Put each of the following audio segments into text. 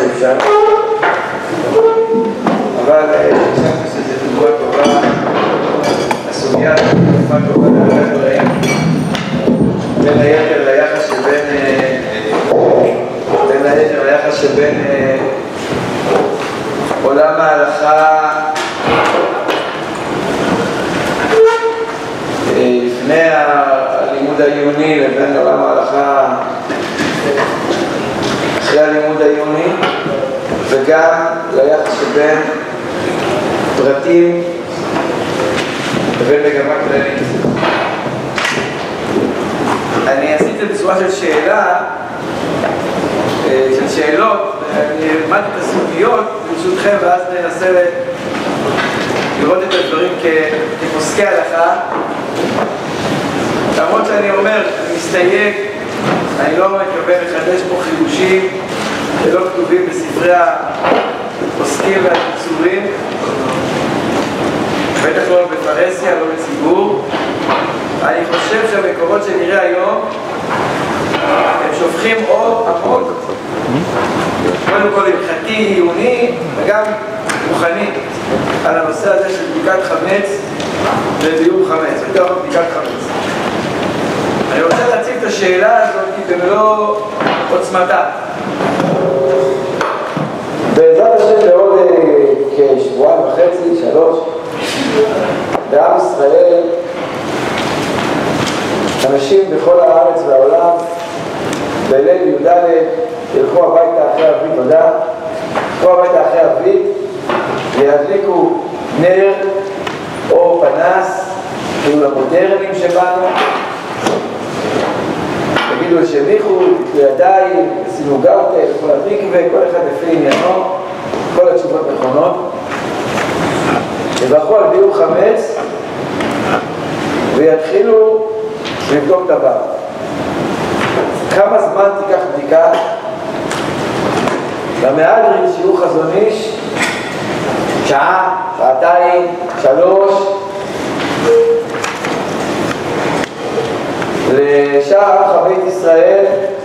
שאפשר, אבל חשבתי שזו דוגמה טובה, הסוגיה דוגמה טובה להרבה דברים, בין היתר ליחס שבין עולם ההלכה לפני הלימוד העיוני לבין עולם ההלכה אחרי הלימוד העיוני, וגם ליחס שבין פרטים לבין מגמה כללית. אני עשיתי את זה בצורה של שאלות, אני אלמד את הסוגיות ברשותכם, ואז ננסה לראות את הדברים כפוסקי הלכה. למרות שאני אומר, אני מסתייג, אני לא מתכוון לחדש פה חידושים שלא כתובים בספרי הפוסקים והקיצורים, בטח לא בפרהסיה, לא בציבור. אני חושב שהמקורות שנראה היום הם שופכים אור עמוק, קודם כל הלכתי, עיוני וגם רוחני, על הנושא הזה של בדיקת חמץ וביעור חמץ, יותר בדיקת חמץ. אני רוצה להציג את השאלה הזאת במלוא עוצמתה. בעזרת השם בעוד כשבועיים וחצי, 3, בעם ישראל, אנשים בכל הארץ והעולם בליל י"ד ילכו הביתה אחרי אבית תודה, ילכו הביתה אחרי אבית וידליקו נר או פנס, כאילו למודרנים שבאנו, תגידו שמיכו, תתלו ידיים, שימו גרטה, כל התקווה, כל אחד לפי עניינו, כל התשובות נכונות, יברכו על ביעור חמץ ויתחילו לבדוק את הבא. כמה זמן תיקח בדיקה? למהדרין שיעור חזון איש, שעה, שעתיים, 3. לשאר עמך בית ישראל,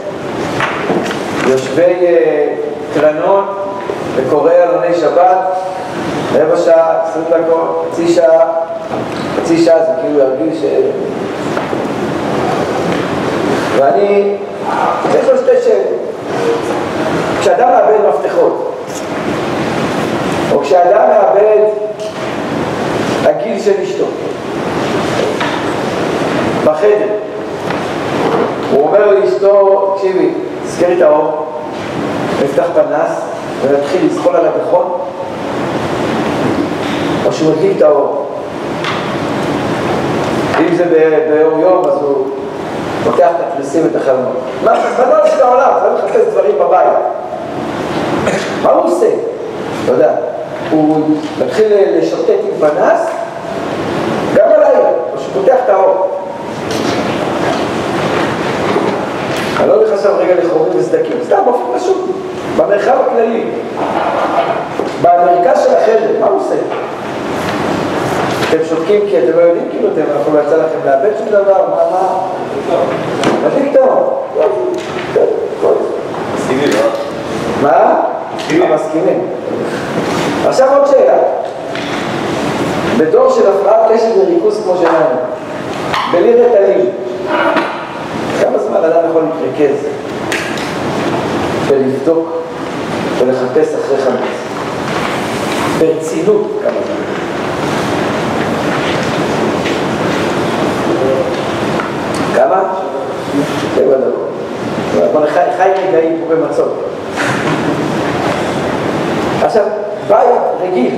יושבי קרנות וקוראי עלוני שבת, 15 שעה, 20 דקות, חצי שעה זה כאילו ירגיש ואני צריך לו 2 שאלות. כשאדם מאבד מפתחות, או כשאדם מאבד הגיל של אשתו בחדר, הוא אומר לאשתו, תקשיבי, תזכרי את האור, נפתח פנס ונתחיל לזחול על הגחון, או שהוא מדליק את האור. אם זה באור יום, אז הוא פותח את התריסים ואת החלונות. מה יש את העולם? צריך לחפש דברים בבית. מה הוא עושה? אתה יודע, הוא מתחיל לשוטט עם פנס, גם בלילה, או שהוא פותח את האור. אני לא נכנס רגע לחורים וסדקים, סתם באופן פשוט, במרחב הכללי, במרכז של החדר, מה הוא עושה? אתם שותקים כי אתם לא יודעים כאילו אתם, אנחנו לא יצא לכם לאבד שום דבר, מה? מדליק טוב. מסכימים, לא? מה? מסכימים. עכשיו עוד שאלה. בדור של הפרעת קשב וריכוז כמו שלנו, בלי רטלין, כמה זמן אדם יכול להתרכז ולבדוק ולחפש אחרי חמץ? ברצינות כמה זמן? כמה? 7 דקות. בוא חי רגעים פה במצות. עכשיו, בית רגיל,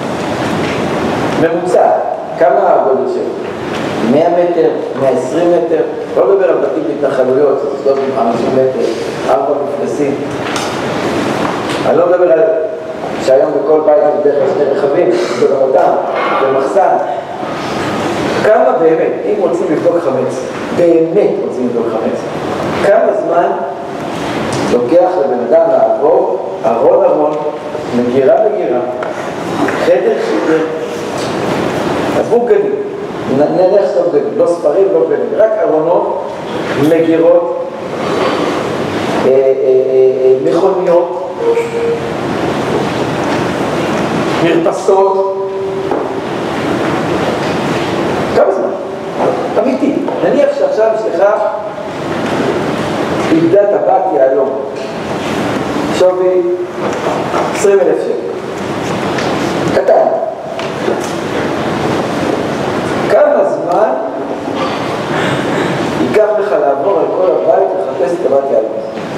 ממוצע, כמה הגודל שלו? 100 מטר, 120 מטר, לא מדבר על בתים בהתנחלויות, זה 350 מטר, 4 מפלסים. אני לא מדבר על שהיום בכל בית יש בדרך כלל 2 רכבים, גם אותם, במחסן. כמה באמת, אם רוצים לבדוק חמץ, באמת רוצים לבדוק חמץ, כמה זמן לוקח לבן אדם לעבור ארון, מגירה, חדר, עזבו בגדים, נלך שאתה בגדים, לא ספרים, לא בגדים, רק ארונות, מגירות, מכוניות, מרפסות. כמה זמן? אמיתי. נניח שעכשיו אשתך איבדה טבעת יהלום. שווי 20,000 שקל. קטן. כמה זמן ייקח לך לעבור על כל הבית לחפש את טבעת יהלום?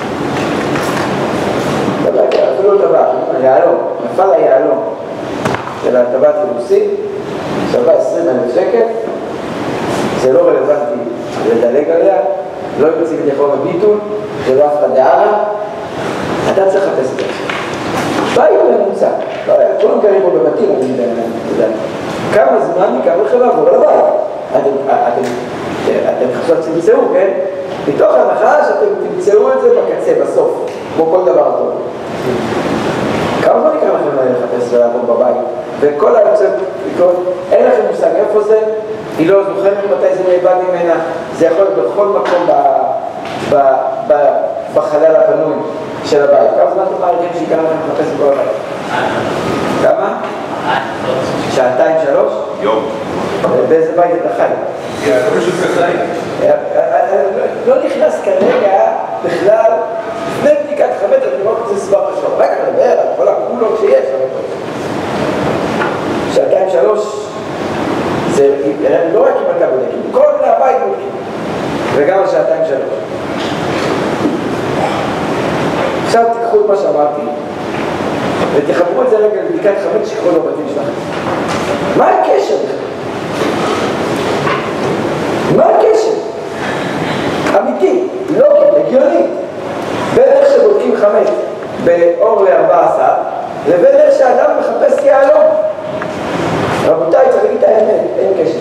אפילו לא טבעת, היהלום, נפל היהלום של הטבעת יבוסית, שווה 20,000 שקל, זה לא רלוונטי לדלג עליה, לא יוצאים את יכולה ביטול, זה לא אף אחד דערה, אתה צריך לחפש את זה. בית ממוצע, כולם קרים פה בבתים, אני יודע. כמה זמן ייקח לכם לעבור על הבית? אתם חשוב תמצאו, כן? מתוך הנחה שאתם תמצאו את זה בקצה, בסוף, כמו כל דבר טוב. כמה זמן יקרה לכם לחפש ולעבור בבית? וכל היוצא, אין לכם מושג איפה זה, היא לא זוכרת מתי זה נאבד ממנה, זה יכול להיות בכל מקום בחלל הפנוי של הבית. כמה זמן אתם מעריכים שיקרה לכם לחפש בכל הבית? כמה? שעתיים, 3? יום. באיזה בית אתה חי? לא נכנס כרגע בכלל לפני בדיקת חמץ, אני רואה את זה סבר עכשיו. רק אני מדבר על כל הכולות שיש. שעתיים, 3 זה לא רק עם הקה בודקים, כל בני הבית בודקים. וגם על שעתיים, 3. עכשיו תיקחו את מה שאמרתי ותחברו את זה רגע לבדיקת חמץ שכל בבתים שלכם. מה הקשר בכלל? מה הקשר? אמיתי, לא הגיוני, בין איך שבודקים חמץ באור ל-14 לבין איך שאדם מחפש יהלום. רבותיי, צריך להגיד את האמת, אין קשר.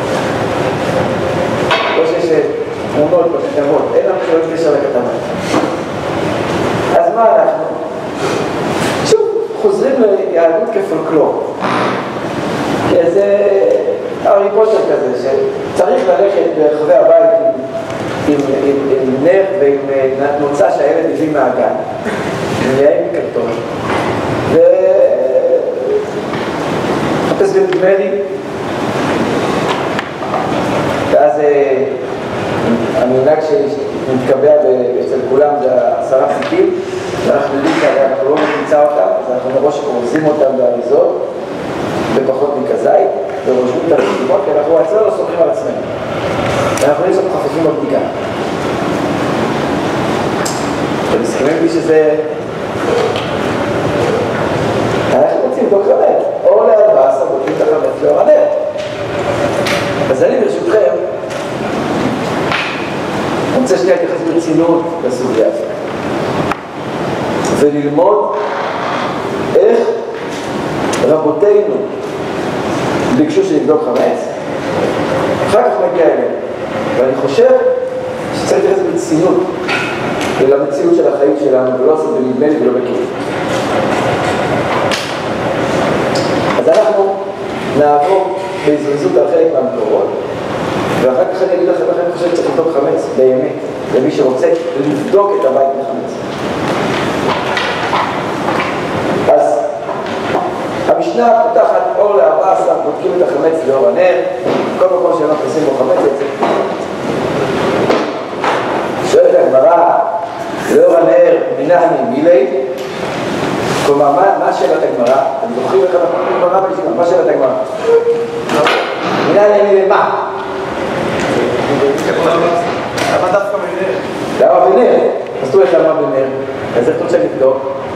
לא שיש תמונות או כתבות, אין לנו שואל קשר לכתבה. אז מה אנחנו? שוב, חוזרים ליהדות כפולקלור. איזה הארי פוטר כזה, שצריך ללכת ברחבי הבית עם נר ועם נוצה שהילד הביא מהגן, עם מקרטון, וחפש בנדמרי, ואז המנהג שמתקבע אצל כולם זה 10 פסיקים, ואנחנו יודעים שאנחנו לא נמצא אותם, אז אנחנו מראש אורזים אותם באריזות, בפחות מכזית, ורושמים את הרשימות, כי אנחנו עצמנו לא סומכים על עצמנו. ואנחנו נראים שאנחנו חפפים בבדיקה. אתם מסכימים לי שזה... אנחנו רוצים לבדוק חמץ, או ל-14 בודקים את החמץ לאור הנר. אז אני ברשותכם, אני רוצה שנייה להתייחס ברצינות לסוגיה הזאת. וללמוד איך רבותינו ביקשו שנבדוק חמץ, אחר כך נגיע אליהם. ואני חושב שצריך להתייחס ברצינות למציאות של החיים שלנו, ולא עושה בנדמה לי ולא בכיף. אז אנחנו נעבור בהזרזות על חלק מהמקורות, ואחר כך אני אגיד לכם איך אני חושב שצריך לבדוק חמץ באמת, למי שרוצה לבדוק את הבית בחמץ. אז המשנה פותחת אור ל-14, בודקים את החמץ לאור הנר, כל מקום שאנחנו עושים בו חמץ יוצא. שואלת הגמרא, לאור הנר מנהני מילי, כלומר, מה שאלת הגמרא? אתם זוכרים איך אנחנו קוראים גמרא בישיבה? מה שאלת הגמרא? מנהני מילי מה? למה דווקא בנר? למה בנר? אז תראו איך למה בנר? אז איך אתה רוצה לבדוק?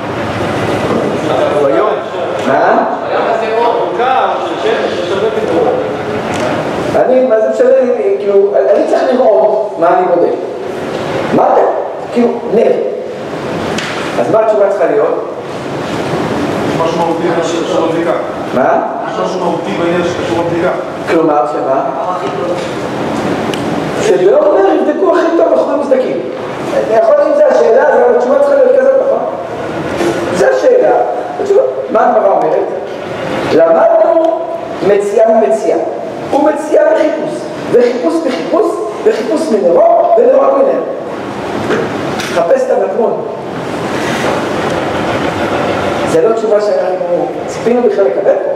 הוא היום. מה? היום הזה הוא מורכב של שמש, ששווה פתרון. מה זה משנה לי? כאילו, אני צריך לראות מה אני בודק. מה אתה? כאילו, נר. אז מה התשובה צריכה להיות? משהו מהותי שקשור לבדיקה. מה? משהו מהותי בעניין שקשור לבדיקה. כלומר, שמה? שבאור נר יבדקו הכי טוב בחורים מזדקים. יכול להיות אם זה השאלה, אבל התשובה צריכה להיות כזאת, נכון? זו השאלה. מה הגמרא אומרת? למדנו מציאה ממציאה. ומציאה בחיפוש. וחיפוש בחיפוש, וחיפוש מנרו, ונרו מנר. חפש את המטמון. זה לא תשובה שאנחנו ציפינו בכלל לקבל פה.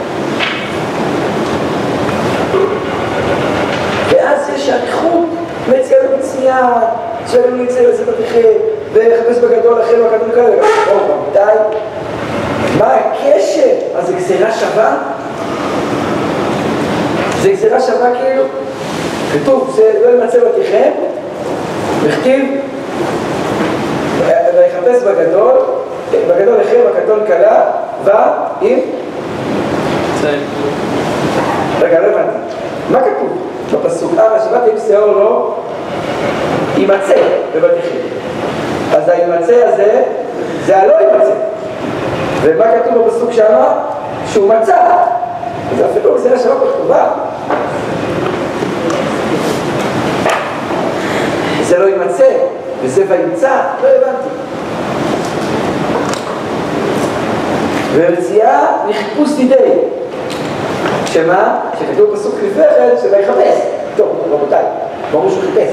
ואז יש אריכות, מציאה במצנייה, שאלו להצא לזה בתיכם, וחפש בגדול אחרי הקדום כאלה. רבותיי, מה הקשר? אז זה גזירה שווה? זה גזירה שווה כאילו? כתוב, זה לא ימצא בתיכם, וכתיב, ויחפש בגדול אחרי הקדום קלה, ואם? רגע, לא הבנתי. מה כתוב? בפסוק, שבעת עם שיעור לא יימצא בבתיכם. אז הימצא הזה, זה הלא יימצא. ומה כתוב בפסוק שמה? שהוא מצא. אז אפילו גזירה שווה בכתובה. זה לא יימצא, וזה וימצא, לא הבנתי. ומציאה לחיפוש דידי. שמה? שכתוב פסוק לפני שויחפש. טוב, רבותיי, ברור שהוא חיפש.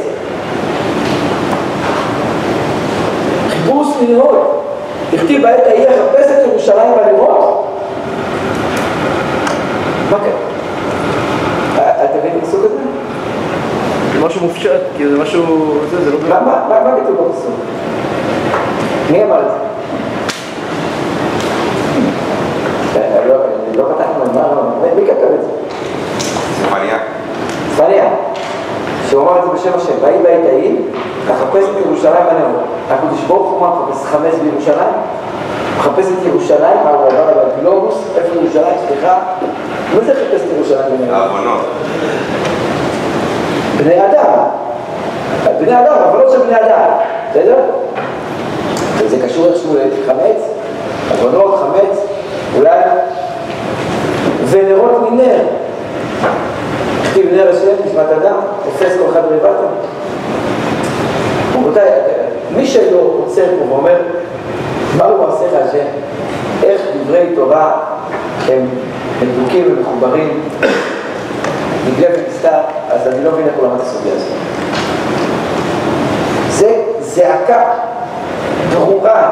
חיפוש לראות. תכתיב בעת ההיא לחפש את ירושלים ולראות. מה קרה? אתה מבין את הפסוק הזה? זה משהו מופשט, כי זה משהו... זה לא... מה כתוב בפסוק? מי אמר את זה? לא פתחנו, מי כתב את זה? צפניה. שהוא אמר את זה בשם השם, ויהי בעת ההיא, לחפש את ירושלים ולראות. הקדוש ברוך הוא מחפש חמץ בירושלים? מחפש את ירושלים, מה הוא אמר על הגלובוס? איפה ירושלים? סליחה? מה זה חפש את ירושלים ולראות? העוונות. בני אדם. בני אדם, אבל לא של בני אדם. בסדר? זה קשור איכשהו לחמץ, עוונות, חמץ, אולי, ונרות מנר. כתיב נר השם, נשמת אדם, תופס כל אחד רבעתם. רבותיי, מי שלא עוצר פה ואומר, מה הוא עושה השם? איך דברי תורה הם מדוקים ומחוברים, נגלה ונסתר, אז אני לא מבין איך הוא למד את הסוגיה הזאת. זה זעקה ברורה.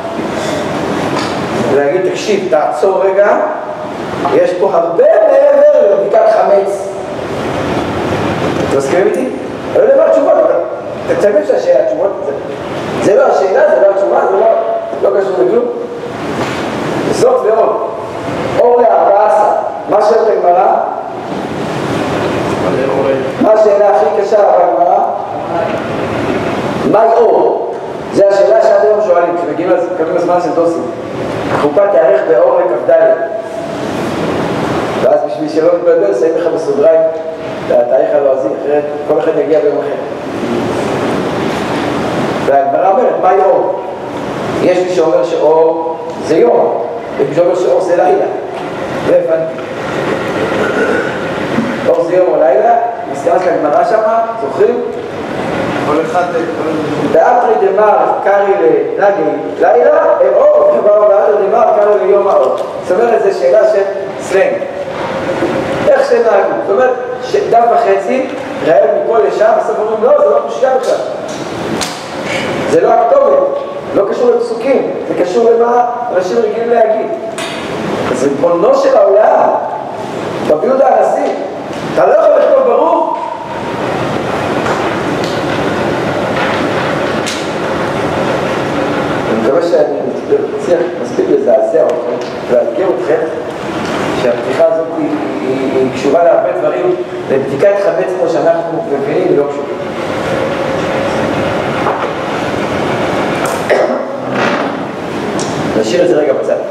ולהגיד, תקשיב, תעצור רגע, יש פה הרבה מעבר לבדיקת חמץ. אתם מסכימים איתי? אני לא יודע מה התשובות, אבל תצטרף שהשאלה, התשובות, זה לא השאלה, זה לא התשובה, זה לא קשור לכלום. זאת ועוד, אור ל14, מה שואלת הגמרא? מה השאלה הכי קשה בגמרא? מהי אור? זו השאלה שעד היום שואלים, כשמגיעים לזמן של דוסים. החופה תארך באור לכ"ד. ואז בשביל שלא נתבלבל, שמים לך בסוגריים את התאריך הלועזי, אחרת כל אחד יגיע ביום אחר. והגמרא אומרת, מהי אור? יש מי שאומר שאור זה יום, ומי שאומר שאור זה לילה. לא הבנתי. אור זה יום או לילה, מסתמס לגמרא שמה, זוכרים? כל אחד... באפרי דמר קרי לנגי לילה, אור, באפרי דמר קרי ליום האור. זאת אומרת, זו שאלה של סלנג. איך שנהגו? זאת אומרת, דף וחצי, רעב מפה לשם, בסוף אומרים, לא, זה לא קושיה בכלל. זה לא הכתובת, לא קשור לפסוקים, זה קשור למה אנשים רגילים להגיד. זה ריבונו של העולם, רבי יהודה הנשיא, אתה לא יכול לכתוב ברור? אני מקווה שאני מספיק לזעזע אתכם ולהזכיר אתכם שהפתיחה הזאת היא קשורה להרבה דברים, לבדיקת חמץ כמו שאנחנו מבינים ולא קשורים. נשאיר את זה רגע בצד.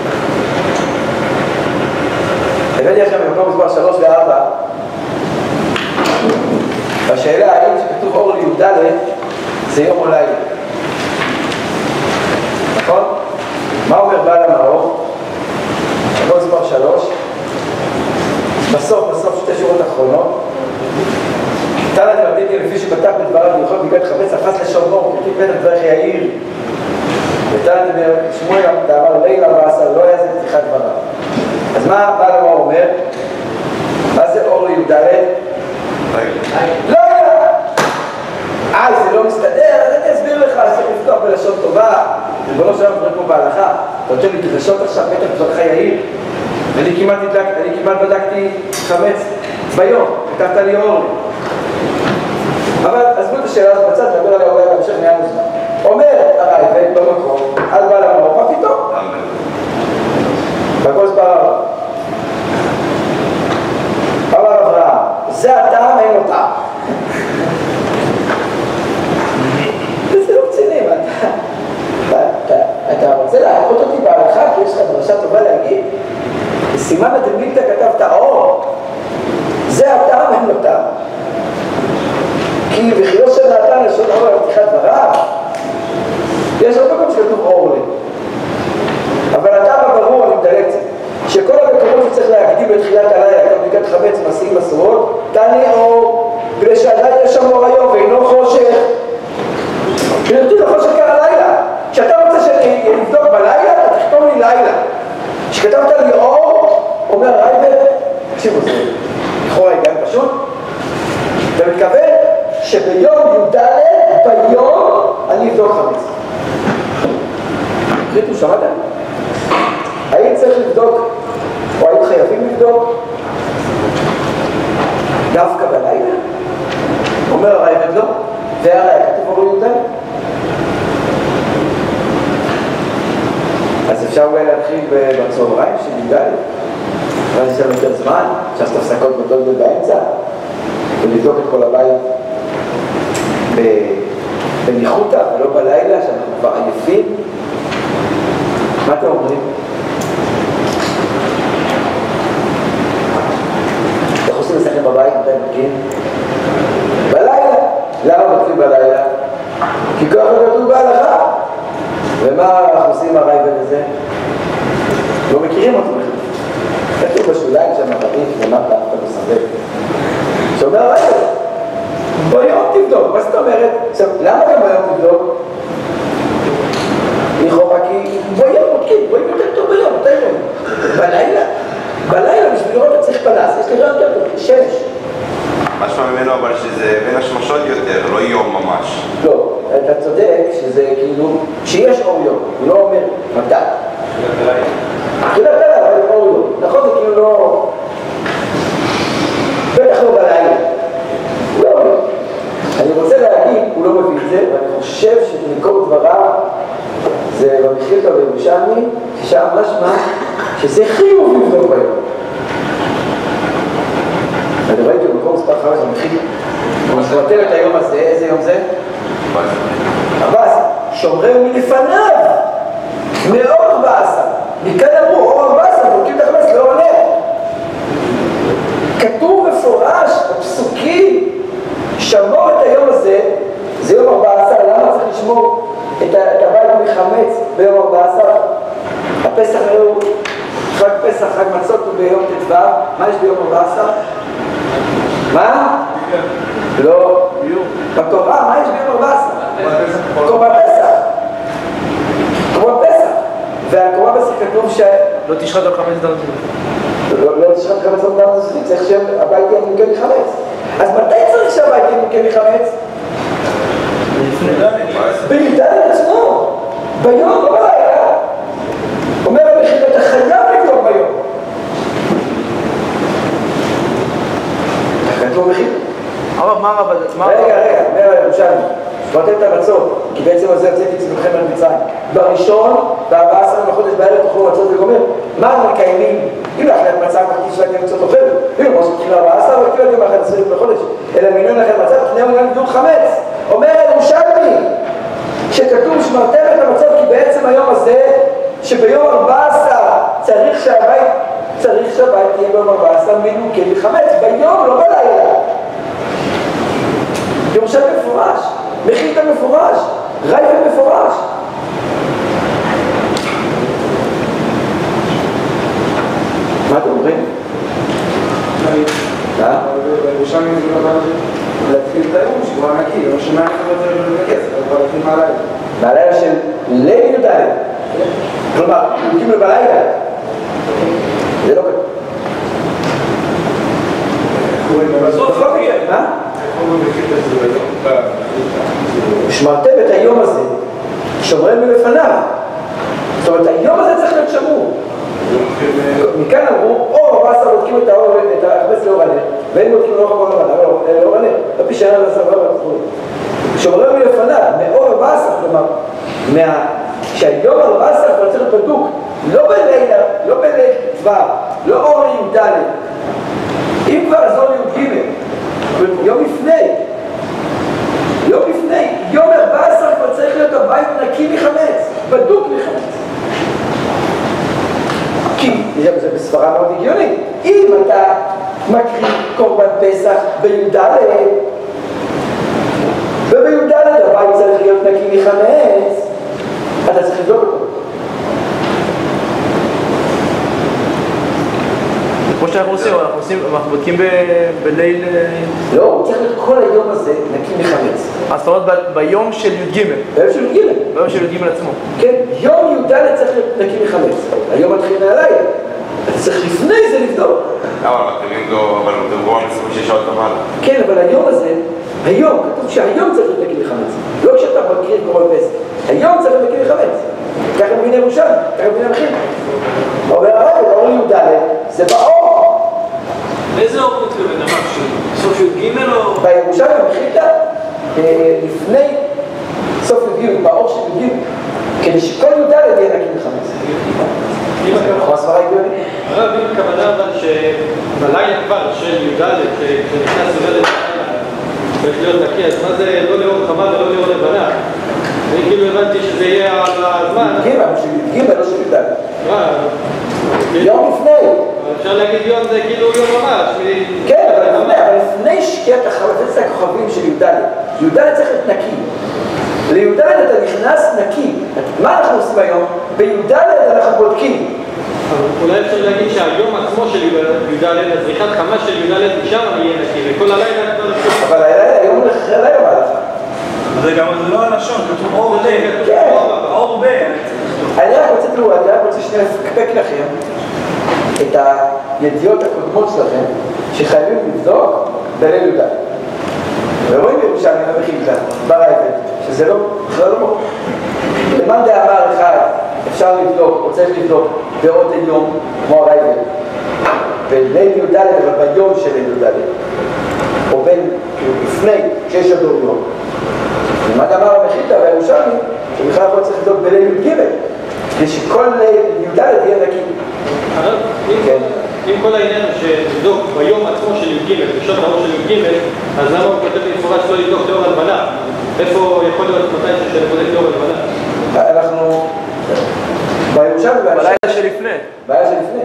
הבאתי לכם במקום מספר 3 ו-4 והשאלה האם שכתוב אור לי"ד זה יום או לילה. נכון? מה אומר בעל המאור? מקום מספר 3 בסוף שתי שורות אחרונות תנא דרבנן לפי שפתח בדבריו ויכול בגלל חמץ אחז לשומרו וכתיב בטח דבריך יאיר ותנא שמואל אמר לילה ועשר לא היה זה פתיחת דבריו. אז מה בעל המאור אומר? מה זה אור לי"ד? לילה! זה לא מסתדר, אז אני אסביר לך, צריך לפתוח בלשון טובה ריבונו של עולם מדבר פה בהלכה, אתה רוצה להתרשות עכשיו, בטח בזרחה יאיר, אני כמעט בדקתי חמץ ביום, כתבת לי אור. אבל עזבו את השאלה הזאת בצד, נדבר עליה אולי בהמשך נהיה מוזמן. אומר הרייבד במקום, על בעל המאור, מה פתאום? בגוז ברר. אמר אברהם, זה הטעם, אין לו טעם. זה לא רציני, אתה רוצה להראות אותי בהלכה, כי יש לך דרשה טובה להגיד? בסימן הדמילתא כתבת האור, זה הטעם, אין לו טעם. כי בחילו של נתן לשון אור על פתיחת דבריו, יש עוד מקום שכתוב אור לי. אבל הטעם הברור, אני מדלג קצת, שכל המקומות שצריך להקדים בתחילת הלילה, גם בדיקת חמץ, מעשים מסורות, תעני אור, כדי שעדיין יש שם אור היום ואינו חושך. ונרדו לחושך כאן הלילה. כשאתה רוצה שאני אבדוק בלילה, אתה תכתוב לי לילה. כשכתבת לי אור, אומר הרייבד, תקשיבו, זה לכאורה היגיון פשוט, אתה מתכוון שביום י"ד, ביום, אני אבדוק חמץ. החליטו, שמעתם? האם צריך לבדוק, או האם חייבים לבדוק? דווקא בלילה? אומר הרייבד לא, והרי כתוב אור י"ד. אז אפשר אולי להתחיל בצהריים של י"ד, אבל יש לנו יותר זמן, אפשר לעשות הפסקות גדולות באמצע, ולבדוק את כל הבית בניחותא ולא בלילה, שאנחנו כבר עייפים. מה אתם אומרים? איך עושים לשחק בבית, מתי מתקין? בלילה. למה מתקין בלילה? כי ככה כתוב בהלכה. ומה אנחנו עושים עם הרייבד הזה? לא מכירים אותו בכלל. כתוב בשוליים שם הרעיף למטה, אף אחד לא סבב. שאומר הרייבד, ביום תבדוק. מה זאת אומרת? עכשיו, למה גם ביום תבדוק? לכאורה כי ביום מתקין, ביום יותר טוב ביום, מתי רואים? בלילה? בלילה בשביל לראות אתה צריך פנס, יש לי רעיון יותר טוב, שמש. משמע ממנו אבל שזה בין השמשות יותר, לא יום ממש. לא, אתה צודק שזה כאילו, שיש אור יום, הוא לא אומר מתי. תחילת הלילה, אבל אור יום. נכון, זה כאילו לא... בטח לא בלילה. לא, אני רוצה להגיד, הוא לא מביא את זה, ואני חושב שמקור דבריו זה במחילתא בירושלמי, ששם משמע שזה חיוב לבדוק ביום. אני ראיתי במקום מספר 5 המחיל, הוא מבטל את היום הזה, איזה יום זה? 14. שומרים מלפניו, מאור 14. מכאן אמרו, אור 14, מוקים את החמץ, לא עולה. כתוב מפורש, הפסוקים, שמור את היום הזה, זה יום 14, למה צריך לשמור את הבית מחמץ ביום 14? הפסח הוא חג פסח, חג מצות הוא ביום ט"ו, מה יש ביום 14? מה? לא. בתורה, מה יש ביום 14? קורבן פסח. קורבן פסח. והקורבן פסח כתוב ש... לא תשחט על חמץ דם זכות. לא תשחט חמץ על דם זכות, צריך שהבית יהיה מוקם מחמץ. אז מתי צריך שהבית יהיה מוקם מחמץ? בי"ד עצמו. ביום לא בלילה. אומר המחיר, אתה חייב לבדוק ביום. כתוב מחיר. אבל מה רב... רגע, אומר ירושלמי, נותן את המצות, כי בעצם על זה יוצאתי צמחכם על מצרים. בראשון, ב14 בחודש בערב תאכלו מצות וגומר. מה אנחנו מקיימים? אם לאכלת מצה, כרטיס שלהם מצות אוכל. אם לא מתחיל 14, וכאילו אתם לאכלת 20 בחודש. אלא מינון לאכלת מצה, תקנאו גם גדול חמץ. אומר ירושלמי, שכתוב שמרתם את המצות, כי בעצם היום הזה, שביום 14 צריך שהבית תהיה ביום 14 מנוקה מחמץ, ביום, לא בלילה. ירושלמי מפורש, מחילתא מפורש, רייבד מפורש. מה אתם אומרים? בירושלמי זה לא בא להתחיל את היום, שכבר נקי, לא שומע איך אתה רוצה לבקס, אבל כבר להתחיל מהלילה. מהלילה של ליל י"ד. כלומר, מוקים לו בלילה. זה לא כתוב. מה? שמרתם את היום הזה, שומרים מלפניו. זאת אומרת, היום הזה צריך להיות שמור. מכאן אמרו, או 14 בודקים את החמץ לאור הנר, ואין בודקים לאור הנר, רבי שנה לסבבה, שאומרים מלפניו, מאור 14, כלומר, שהיום 14 כבר צריך להיות בדוק, לא בלילה, לא בליל כבר, לא אור י"ד, אם כבר אז אור י"ג, יום לפני, יום 14 כבר צריך להיות הבית נקי מחמץ, בדוק מחמץ. כי זה בספרה מאוד הגיונית, אם אתה מקריב קורבן פסח בי"ד, ובי"ד הבית צריך להיות נקי מחמץ, אתה צריך לבדוק אותו. כמו שאנחנו עושים, אנחנו בודקים בליל... לא, הוא צריך להיות כל היום הזה נקי מחמץ. אז זאת אומרת ביום של י"ג. ביום של י"ג. ביום של י"ג עצמו. כן, יום י"ד צריך להיות נקי מחמץ. היום מתחיל מהלילה. אתה צריך לפני זה לבדוק. אבל מתחילים לו, אבל דברו על 26 שעות ומעלה. כן, אבל היום הזה, היום, כתוב שהיום צריך להיות נקי מחמץ. לא כשאתה מקריב קורבן פסח. היום צריך להיות נקי מחמץ. ככה מבינה ירושלים, ככה מבינה המחיר. אומר הרב, אור י"ד, זה באור. באיזה אור הוא מתכוון? סוף י"ג או... בירושלים המחילתא, לפני סוף י"ג, באור של י"ג, כדי שכל י"ד יהיה נקי מחמץ. נכון, הסברה הגיונית? הרב, אם הכוונה אבל שבלילה כבר של י"ד, כשנכנס י"ד בלילה, צריך להיות נקי, אז מה זה לא לאור חמה ולא לאור לבנה? אני כאילו הבנתי שזה יהיה על הזמן. י"ג, לא של י"ד. יום לפני. אפשר להגיד יום זה כאילו יום ממש. כן, אבל לפני שקיעת החלפת הכוכבים של י"ד. י"ד צריך להיות נקי. לי"ד אתה נכנס נקי. מה אנחנו עושים היום? בי"ד אנחנו בודקים. אולי אפשר להגיד שהיום עצמו של י"ד, הזריחת חמה של י"ד משם יהיה נקי, וכל הלילה כבר נקי. אבל היום אחרי הלילה בהלכה. זה גם לא הלשון, כתוב אור ב. כן. אור ב. אני רק רוצה שנייה לפקפק לכם את הידיעות הקודמות שלכם שחייבים לבדוק בליל י"ד. ורואים בירושלים המחילתא, ברייבד, שזה לא, בכלל לא ברור. למאן דאמר אחד, אפשר לבדוק, או צריך לבדוק בעוד היום, כמו הרייבד, בליל י"ד, אבל ביום של ליל י"ד, או בין לפני שיש עוד יום. למאן דאמר המחילתא והירושלמי, שבכלל לא צריך לבדוק בליל י"ג, כדי שכל י"ד יהיה נקי. אם כל העניין הוא שלבדוק ביום עצמו של י"ג, בשעות האור של י"ג, אז למה הוא כותב במפורש לא לבדוק תיאור הלבנה? איפה יכול להיות מתי שאני בודק תיאור הלבנה? אנחנו בירושלמי... בלילה שלפני. בלילה שלפני.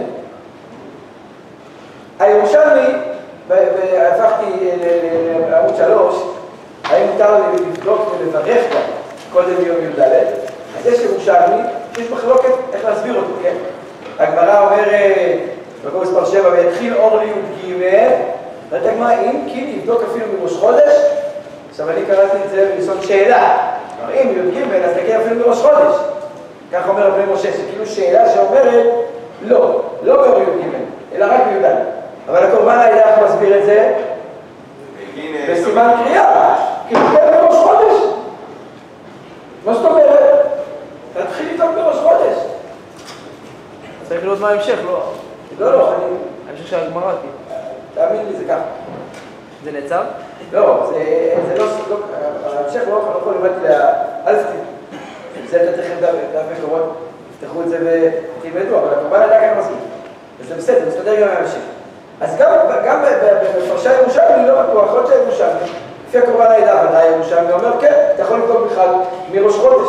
הירושלמי, והפכתי לעמוד 3, האם מותר לי לבדוק ולברך כאן קודם יום י"ד? אז יש ירושלמי, יש מחלוקת איך להסביר אותו, כן? הגמרא אומרת, במקום מספר 7, ויתחיל אור לי"ג, ואתה הגמרא, אם כי נבדוק אפילו מראש חודש, עכשיו אני קראתי את זה בלשון שאלה, אם י"ג, אז תגיע אפילו מראש חודש. כך אומר רבי משה, זה כאילו שאלה שאומרת, לא באור י"ג, אלא רק בי"ד. אבל הקורבן העדה מסביר את זה בסימן קריאה, כי הוא נבדוק מראש חודש. מה זאת אומרת? תתחיל לבדוק מראש חודש. צריך לראות מה ההמשך, לא? לא, ההמשך של הגמרא. תאמין לי, זה ככה. זה נעצר? לא, זה לא, ההמשך לא רלוונטי לאלפטי. זה אתה תכף דף מקורות, תפתחו את זה ותלמדו, אבל הקורבן עדיין כאן מסכים. וזה בסדר, זה מסתדר גם מההמשך. אז גם בפרשי ירושלמי, לא בטוח, עוד שהירושלמי, לפי הקורבן העדה, ודאי ירושלמי אומר, כן, אתה יכול לבדוק בכלל מראש חודש.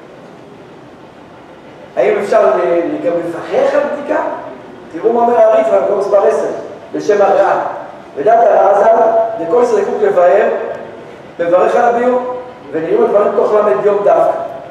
האם אפשר גם לפחח על בדיקה? תראו מה אומר הריטב"א במקום מספר 10, בשם הרעה. ודעת הרעה ז"ל, וכל זקוק לבאר, מברך על הביור, ונראים הדברים תוך למד יום דווקא.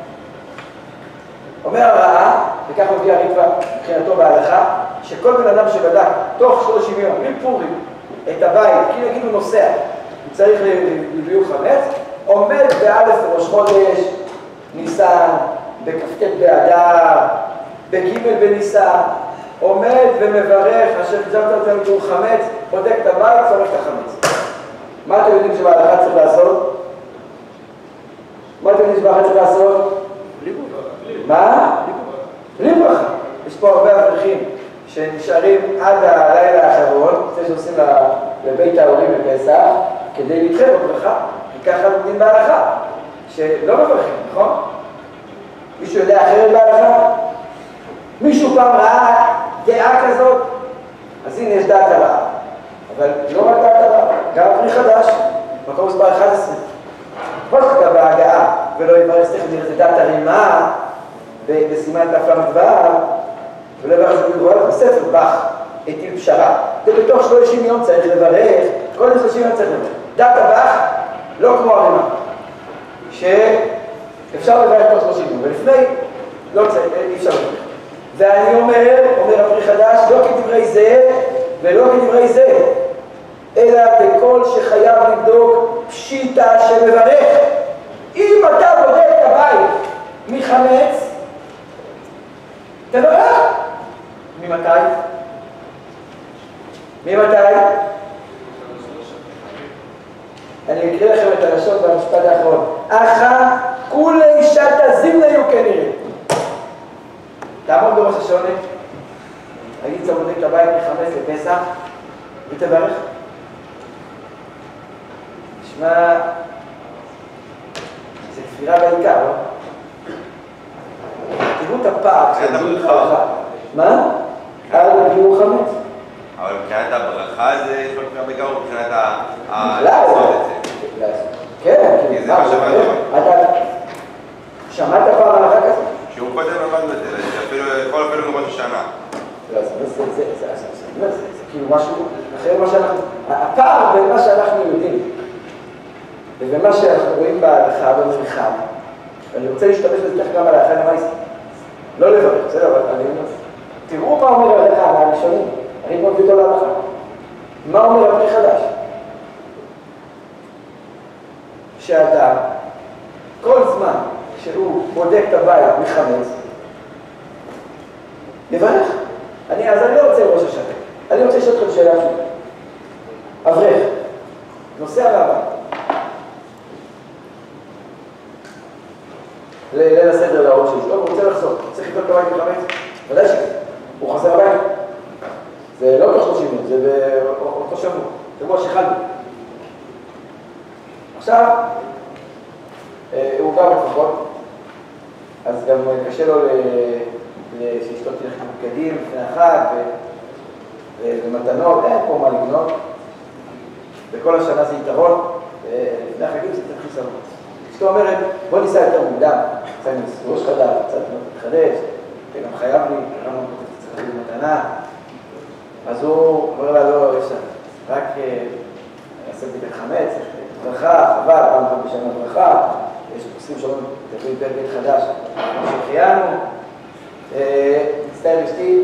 אומר הרעה, וכך מביא הריטב"א מבחינתו בהלכה, שכל בן אדם שבדק תוך 30 יום, בלי פורים, את הבית, כי נגיד הוא נוסע, הוא צריך לביור חמץ, עומד באלף בראש חודש, ניסן, בכ"ט באדר, בג' בניסן, עומד ומברך, אשר חיזרת אותנו ביור חמץ, בודק את הבית, צורך את החמץ. מה אתם יודעים שבהלכה צריך לעשות? מה אתם יודעים שבהלכה צריך לעשות? מה? בלי ברכה. יש פה הרבה אברכים שנשארים עד הלילה האחרון, לפני שעושים לבית ההורים בפסח, כדי להתחיל בברכה, וככה לומדים בהלכה, שלא מברכים, נכון? מישהו יודע אחרת בהלכה? מישהו פעם ראה דעה כזאת? אז הנה יש דעת הרע, אבל לא רק דעת הרע, גם פרי חדש, מקום מספר 11. כל כתב בהגעה, ולא יברר סליחה, זה דעת הרימה, בסימן ת"ל"ו, ולא יברר זה בגבולות, בספר בח, הטיל פשרה. ובתוך 30 יום צריך לברך, כל 30 יום צריך לברך. דעת הבח, לא כמו הרימה, שאפשר לברך תוך 30 יום, ולפני, לא צריך, אי אפשר לברך. ואני אומר הפרי חדש, לא כדברי זה ולא כדברי זה, אלא בכל שחייב לבדוק פשיטה שמברך. אם אתה בודק את הבית מחמץ, תברך. ממתי? אני אקריא לכם את הלשון במשפט האחרון. אחא כולי שתא זימניו כנראה. תעמוד בראש השונה, תגיד צמודי את הבית מחמץ לפסח ותברך. נשמע, זה כפירה בעיקר, לא? תראו את הפער של גיור ברכה. מה? על גיור חמץ. אבל מבחינת הברכה זה יש לו כפירה בעיקר, או מבחינת לעשות את זה? כן, כי זה מה שמענו. אתה שמעת פעם הלכה כזאת? שהוא קודם למדנו את זה, אפילו גם ראש השנה. לא, זה כאילו משהו אחר מה שאנחנו... הפער בין מה שאנחנו יודעים ובין מה שאנחנו רואים בהלכה במרחב, ואני רוצה להשתמש בזה כך גם על ההלכה למעשה. לא לברך, בסדר, אבל אני אומר, תראו מה אומר ההלכה מהראשונים, אני מביא אותו להלכה. מה אומר הפרי חדש? שאדם, כל זמן שהוא בודק את הבית מחמץ, יברך. אז אני לא רוצה ראש השנה. אני רוצה לשאול אתכם שאלה שלי. אברך, נוסע מהבית. ליל הסדר להורים שלי. הוא רוצה לחזור. צריך לבדוק את הבית מחמץ? ודאי שכן. הוא חוזר הבית. זה לא תוך 30 יום, זה באותו שבוע שחלנו. עכשיו, הוא גר לפחות, אז גם קשה לו שאשתו תלך בבגדים לפני החג ומתנות, אין פה מה לגנות. וכל השנה זה יתרון, לפני החגים זה צריך חיסרון. אשתו אומרת, בוא ניסע יותר מוקדם, קצת ראש חדש, קצת מתחדש, גם חייב לי, כמה צריך להביא מתנה. אז הוא אומר לה, לא, יש רק נעשה בית חמץ, ברכה, חבל, פעם בשנה ברכה, יש פוסקים שאומרים, תביא בית חדש, שהחיינו, מצטער אשתי,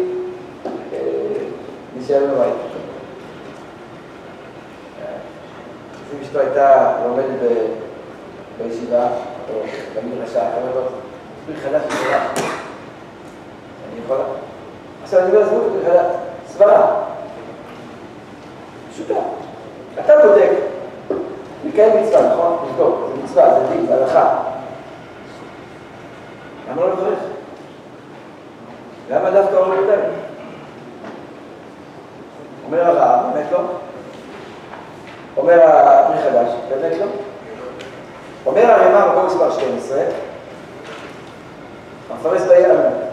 נשאר בבית. אז אם אשתו הייתה לומדת בישיבה, או במדרשה, כמה פרי חדש וסברה. אני יכולה. עכשיו אני אומר, זמות פרי חדש, סברה. פשוטה. אתה בודק, מקיים מצווה, נכון? לבדוק, זה מצווה, זה דין, זה הלכה. למה לא לברך? למה דווקא לא לבדל? אומר הרב, באמת לא? אומר הפרי חדש, באמת לא? אומר הרימה מקום מספר 12, המפרש בים,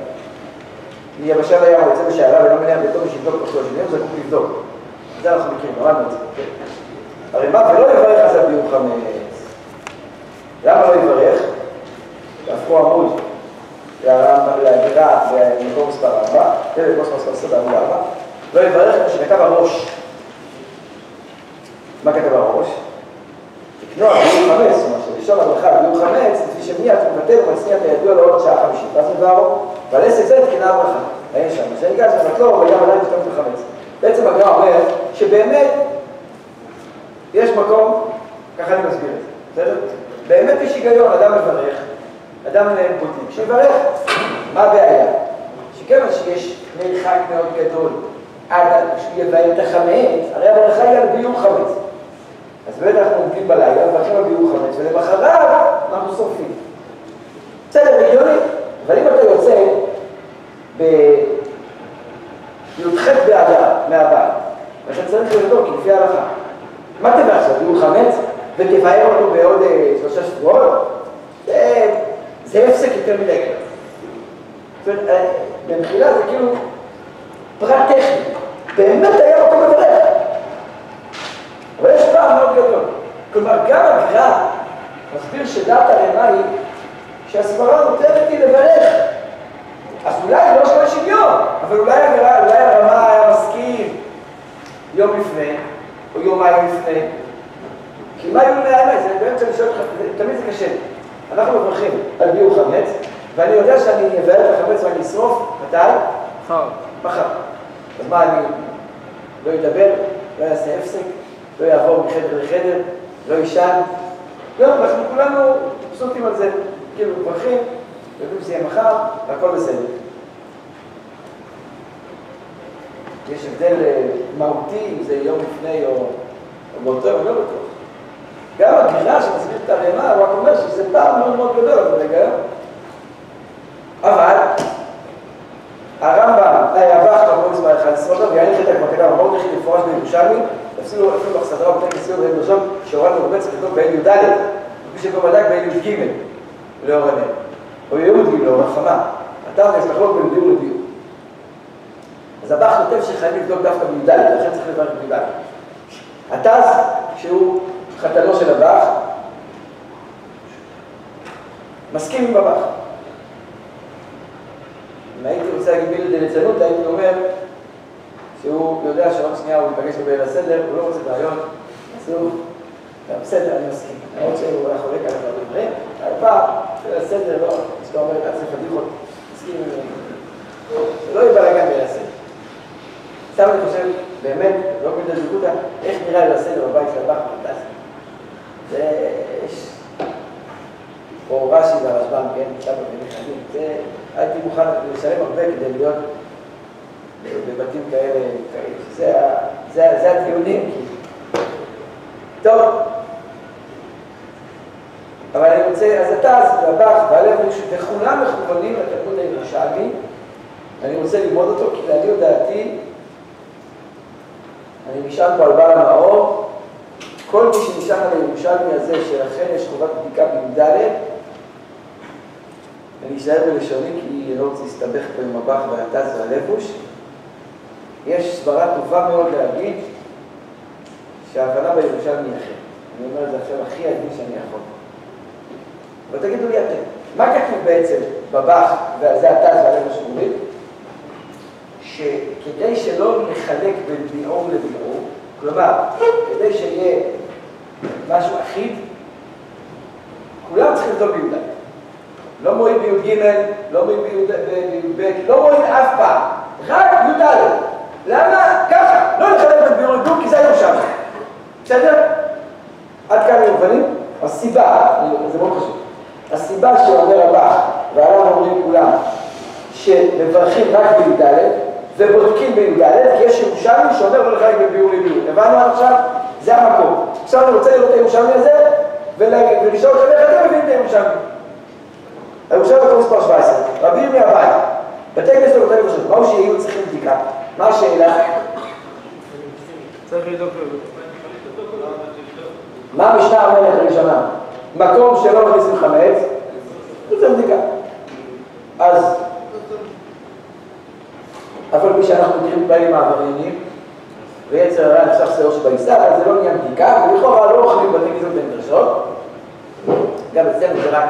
מיבשה לים הוא יוצא בשערה ולא מניע ביתו בשבדוק תוך 30 יום, זקוק לבדוק. זה אנחנו מכירים, למדנו את זה. הרימה ולא יברך על ביור חמץ. למה לא יברך? תהפכו עמוד להגירה במקום מספר 4, במקום מספר 10 בעמוד 4, לא יברך כמו שכתב הראש. מה כתב הראש? תקנוע ביור חמץ, זאת אומרת, לשאול הברכה ביור חמץ, לפי שמיד תמבטל ומצניע את הידוע לעוד שעה 50. ואז מבארו, ועל עסק זה תקנה הברכה. אין שם, כשאני גז ומתלו, וגם עליי משתמש בחמץ. בעצם הגר"א אומר שבאמת יש מקום, ככה אני מסביר את זה, בסדר? באמת יש היגיון, אדם מברך, אדם מנהל בוטיק, שיברך. מה הבעיה? שכיוון שיש מרחק מאוד גדול עד שהוא יבהר את החמץ, הרי הברכה היא על ביור חמץ. אז באמת אנחנו עומדים בלילה, מברכים על ביור חמץ, ולמחרת אנחנו שורפים. בסדר, הגיוני. אבל אם אתה יוצא בי"ח באדר מהבית, ואתה צריך לבדוק לפי ההלכה. מה תבע עכשיו? יהיו חמץ ותבאר אותו בעוד 3 שבועות? זה הפסק יותר מדי. זאת אומרת, במחילה זה כאילו פרט טכני. באמת היה אותו מברך. אבל יש פעם מאוד גדול. כלומר, גם הגר"א מסביר שדעת הרמ"א היא שהסברה נותנת לי לברך. אז אולי לא של השוויון, אבל אולי הרמ"א היה מסכים יום לפני, או יומיים לפני. כי מה יום מהאמת? זה באמצע לשאול אותך, תמיד זה קשה. אנחנו מברכים על ביור חמץ, ואני יודע שאני אבאר את החמץ ואני אשרוף, מתי? מחר. אז מה, אני לא אדבר, לא אעשה הפסק, לא יעבור מחדר לחדר, לא ישן? לא, אנחנו כולנו מבסוטים על זה, כאילו מברכים, יודעים שזה יהיה מחר, והכל בסדר. יש הבדל מהותי אם זה יום לפני או באותו, אני לא בטוח. גם הגר"א שמסביר את הרמ"א, הוא רק אומר שזה פער מאוד מאוד גדול, אבל רגע. אבל הרמב"ם, הבא חתמו מספר 11, ויעניין חטא כבר כתב, אמרו נכי לפורש בירושלמי, אפילו בחסדרה ובטק נשיאות ואין נושום, שהורדנו רובץ כתוב באל י"ד, וכפי שפה בדק באל י"ג, לאור הנר, או י"ג, לאור החמה. אתה יש לחלוק בין ביור לביור. אז הבא כותב שחייבים לבדוק דווקא בי"ד, לכן צריך לברך בי"ד. התז, שהוא חתנו של הבח, מסכים עם הבח. אם הייתי רוצה להגיד מילה דליצנות, הייתי אומר שהוא יודע שעוד שנייה הוא ייפגש בליל הסדר, הוא לא רוצה בעיות, אז הוא, בסדר, אני מסכים. למרות שהוא היה חולק על הדברים, אבל בליל הסדר, לא, שאתה אומר, אתה צריך פדיחות, מסכים עם זה. לא יהיה בלגן בליל הסדר. סתם אני חושב, באמת, לא מידה דקותא, איך נראה ליל הסדר בבית של הבח פנטסטי. זה יש... או רש"י והרשב"ם, כן, סבא ונכדים, זה... הייתי מוכן לשלם הרבה כדי להיות בבתים כאלה, זה הטיעונים. טוב, אבל אני רוצה, אז התז והבח והלבוש, וכולם מכוונים לתלמוד הירושלמי, אני רוצה ללמוד אותו, כי לעניות דעתי, אני נשען פה על בעל המאור, כל מי שנשען על הירושלמי הזה, שלכן יש חובת בדיקה בי"ד, אני אשאר בלשוני כי אני לא רוצה להסתבך פה עם הבח והתז והלבוש. יש סברה טובה מאוד להגיד שההבנה בירושלמי היא אחרת. אני אומר את זה עכשיו הכי עדין שאני יכול. אבל תגידו לי אתם, מה כתוב בעצם בבח, וזה התז והלבוש אומרים? שכדי שלא נחלק בין ביעור לביעור, כלומר, כדי שיהיה משהו אחיד, כולם צריכים לבדוק בי"ד. לא מועיל בי"ג, לא מועיל בי"ב, לא מועיל אף פעם, רק י"ד. למה? ככה, לא נחלק בין ביעור לביעור, כי זה הירושלמי. בסדר? עד כאן מובנים? הסיבה, זה מאוד חשוב, הסיבה שאומר הבח, ועליו אומרים כולם, שמברכים רק בי"ד, ובודקים בי"ד, כי יש ירושלמי שאומר לא לחלק בין ביעור לביעור. הבנו עד עכשיו? זה המקום. עכשיו אני רוצה לראות את הירושלמי הזה, ולשאול לכם איך אתם מביאים את הירושלמי. הירושלמי בתור מספר 17, רבי ירמיה הבית, בתי כנסת ובתי כנסת, מהו שיהיו צריכים בדיקה? מה השאלה? צריך לדאוג לו. מה המשנה אומרת הראשונה? מקום שלא מכניסים חמץ, זה בדיקה. אז, אבל מי שאנחנו מכירים פעמים העבריינים, ויצר הרע נחשב שיעור שבעיסה, אז זה לא נהיה בדיקה, ולכאורה לא אוכלים בתי כנסת במדרשות, גם אצלנו זה רק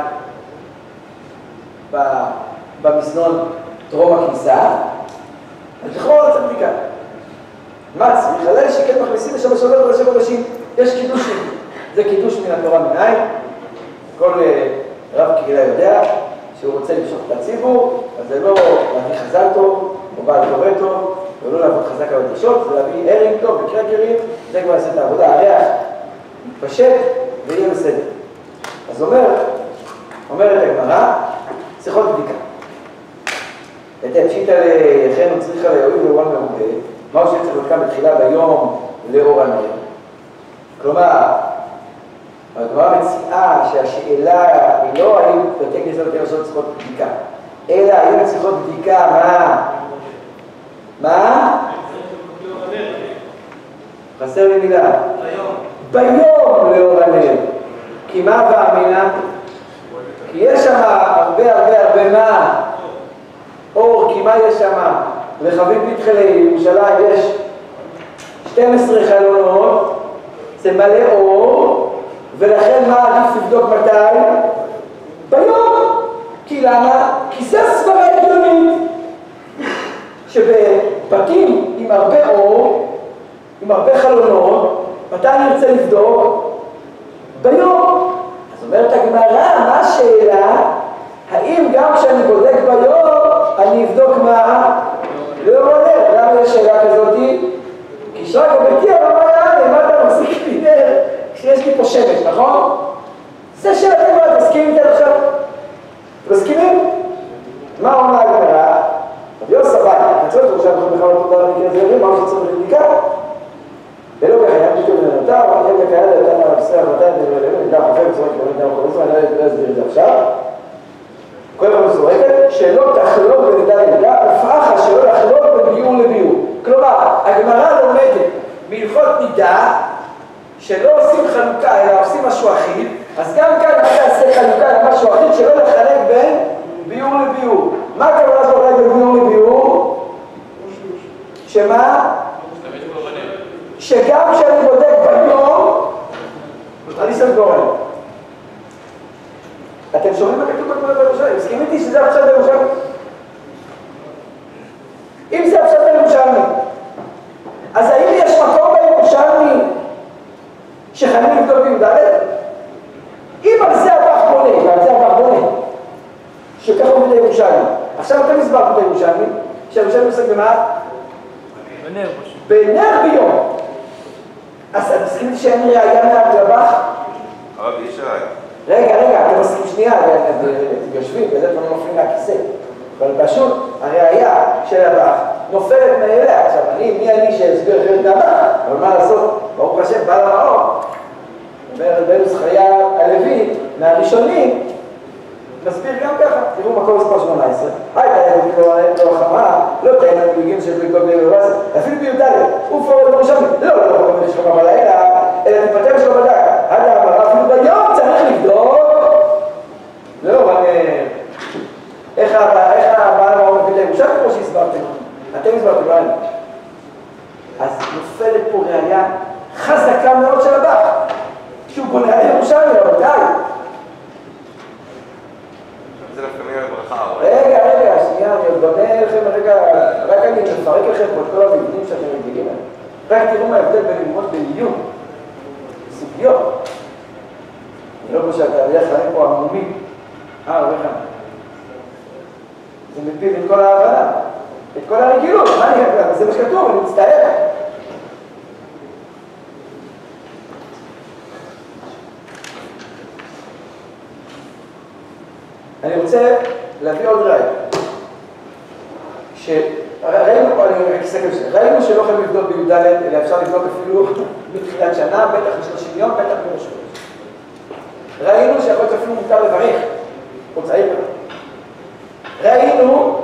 במזנון טרום הכניסה, אז לכאורה זה בדיקה. מה צריך? הלילה שכן מכניסים לשם השבת וראשי חודשים, יש קידושים. זה קידוש מן התורה מנין. כל רב קהילה יודע שהוא רוצה למשוך את הציבור, אז זה לא להביא חז"ל טוב, או בעל קורא טוב, ולא לעבוד חזק על הדרשות, זה להביא ערים טוב וקרקרים, זה כבר יעשה את העבודה, הריח יתפשט ויהיה בסדר. אז אומרת הגמרא, צריכות בדיקה. ותפשיטה לכן צריכה להועיל לאורן מרובה, מהו שצריך להיות כאן בתחילה ביום לאור הנר. כלומר, הגמרא מציעה שהשאלה היא לא האם בתי כנסת ובתי כנסת צריכות בדיקה, אלא היו צריכות בדיקה, מה? חסר לי מילה. ביום לאור הנר. כי מה ואמינה? כי יש שם הרבה מה? אור, כי מה יש שם? רכבים פתחי לירושלים יש 12 חלונות, זה מלא אור, ולכן מה עדיף לבדוק מתי? ביום. כי למה? כי זה הסברה הגיונית. שבבתים עם הרבה אור, עם הרבה חלונות, מתי אני רוצה לבדוק? ביום. אז אומרת הגמרא, מה השאלה? האם גם כשאני בודק ביום, אני אבדוק מה? לאור הנר. למה יש שאלה כזאת? כי שרגע ביתי אמר מה אתה מחזיק לי נר כשיש לי פה שמש, נכון? זה שאלה הגמרא, תסכים איתי עכשיו? מסכימים? מה אומר הגמרא? רבי יוסף ביי, אתה צריך עכשיו בכלל לא תודה למקרה זה, מה שצריך לבדיקה? ולא ככה, היה פתאום לנותר, אבל יהיה ככה ידע, אתה בסדר, אתה נדע חופר, צורך, אני לא אסביר את זה עכשיו. כל אחד מסורקת, שלא תחלוק בנדע לנדע, הפרחה שלא לחלוק בין ביור לביור. כלומר, הגמרא לומדת מהלכות נידה, שלא עושים חלוקה, אלא עושים משהו אחיד, אז גם כאן אתה עושה חלוקה למשהו אחיד, שלא לחלק בין ביור לביור. מה הכוונה שלא לחלק בין ביור לביור? שמה? שגם כשאני בודק ביום, אני שם גורם. אתם שומעים מה כתוב בגמרא בירושלים? מסכים איתי שזה הפשט בירושלמי? אם זה הפשט בירושלמי, אז האם יש מקום בירושלמי שחייבים לבדוק בי"ד? אם על זה הבח בונה, ועל זה הבח בונה, שככה הוא בירושלמי. עכשיו אתם הסברתם בירושלמי, שהירושלמי עוסק במה? בנר פשוט. בנר ביום. אז אתם מסכים שאין ראייה מהבח? אבל אי אפשר. רגע, אתם מסכים שנייה, אתם יושבים, וזה אתם לא נופלים מהכיסא. אבל פשוט, הראייה של הבח נופלת מאליה. עכשיו, מי אני שאסביר אחרת מהבח? אבל מה לעשות? ברוך השם, בעל המאור. אומר רבנו זכריה הלוי, מהראשונים, מסביר גם ככה. תראו מקום מספר 18. לא חמה, לא תהיינה בגין של בגדול בלבס, אפילו בי"ד, ופורט בראשון, לא חמה בלילה, אלא תפטר שלו בדק. עד האמרה, אפילו ביום צריך לבדוק. לא, אבל איך הבעל המאור מביא לירושלים כמו שהסברתם? אתם הסברתם, לא אני. אז נופלת פה ראייה חזקה מאוד של הבח. שהוא בונה על ירושלים, אבל די. זה דווקא נראה לברכה. רגע, שנייה, אני עוד בונה לכם, רק אני מפרק לכם פה את כל המבנים שאתם רגילים עליהם. רק תראו מה ההבדל בין ללמוד בעיון, סוגיות. אני לא חושב שאתה הולך להם פה עמומים. הולך להם. זה מפיל את כל ההבנה, את כל הרגילות. מה אני אגיד? זה מה שכתוב, אני מצטער. אני רוצה להביא עוד ראי, ראינו שלא יכולים לבדוק בי"ד, אלא אפשר לבדוק אפילו בתחילת שנה, בטח ב30 יום, בטח בראש חודש. ראינו שיכול להיות אפילו מותר לברך, או צעיר לברך. ראינו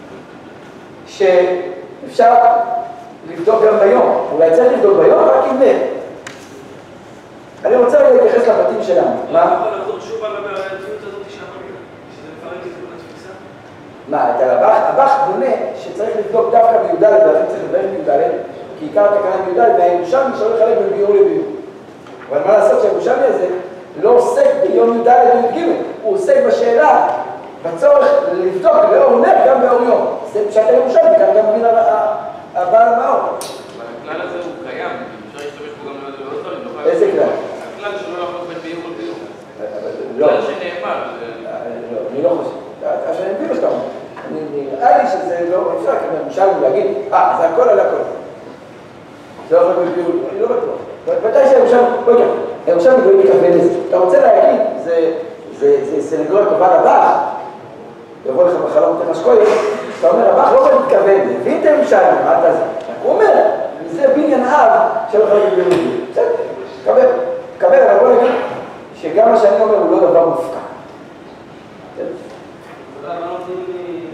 שאפשר לבדוק גם ביום, אולי צריך לבדוק ביום, רק עם נר. אני רוצה להתייחס לבתים שלנו. מה? אני יכול לחזור שוב על המציאות הזאת שאמרנו, שזה מפרק את כל התפיסה? מה, את הבח בונה שצריך לבדוק דווקא בי"ד, ואתם צריך לברך בי"ד, כי עיקר התקנה בי"ד, והירושלמי שלא לחלק בין ביור לביור. אבל מה לעשות שהירושלמי הזה לא עוסק ביום י"ד וי"ג, הוא עוסק בשאלה, בצורך לבדוק לאור נר גם באור יום. זה פשט הירושלמי, כאן גם מבין הבעל המאור. אבל הכלל הזה הוא קיים, אפשר להשתמש בו גם לעוד דברים. איזה כלל? הכלל שלא לחלוק בין ביור לביור. לא. הכלל שנאמר. אני לא חושב. אז אני מבין מה שאתה אומר. נראה לי שזה לא אפשר, כי ירושלמי להגיד, זה הכל על הכל. זה לא יכול להיות ביור, אני לא בטוח. מתי שהירושלמי לא מתכוון לזה. אתה רוצה להגיד, זה סנגוריה טובה לבח, יבוא לך בחלום תחש כהן, אתה אומר, הבח לא מתכוון, הביא את הירושלמי, מה אתה זה? הוא אומר, זה בניין אב שלא יכול להיות ביור לביור. בסדר, קבל, אבל בוא נגיד שגם מה שאני אומר הוא לא דבר מופקע. תודה, מה נותנים לי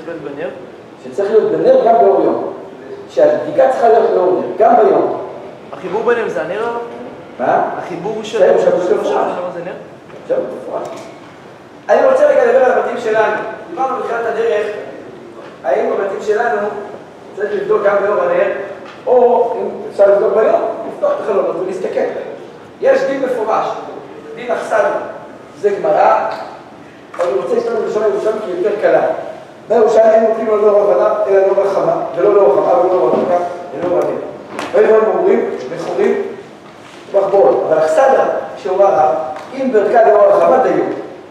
שצריך להיות בנר? שצריך להיות בנר גם באור יום. שהבדיקה צריכה להיות באור נר, גם ביום. החיבור ביניהם זה הנר? מה? החיבור של... זה נר? עכשיו, בפרט. אני רוצה רגע לדבר על הבתים שלנו. דיברנו בתחילת הדרך, האם בבתים שלנו צריך לבדוק גם באור הנר, או אם אפשר לבדוק ביום, לפתוח את החלונות ולהסתכל. יש דין מפורש, דין אכסניה. זה גמרא, אבל אני רוצה להשתמש בלשון הירושלמי כי היא יותר קלה. בירושלמי אין נותנים לו לא רבנה, אלא לא רחמה, ולא לא רחמה, ולא רחמה, ולא רחמה. והיום אומרים, מכורים, מחבורת. אבל אכסניה, שאומר רב, אם ברכה לאור הרחמה דיוק.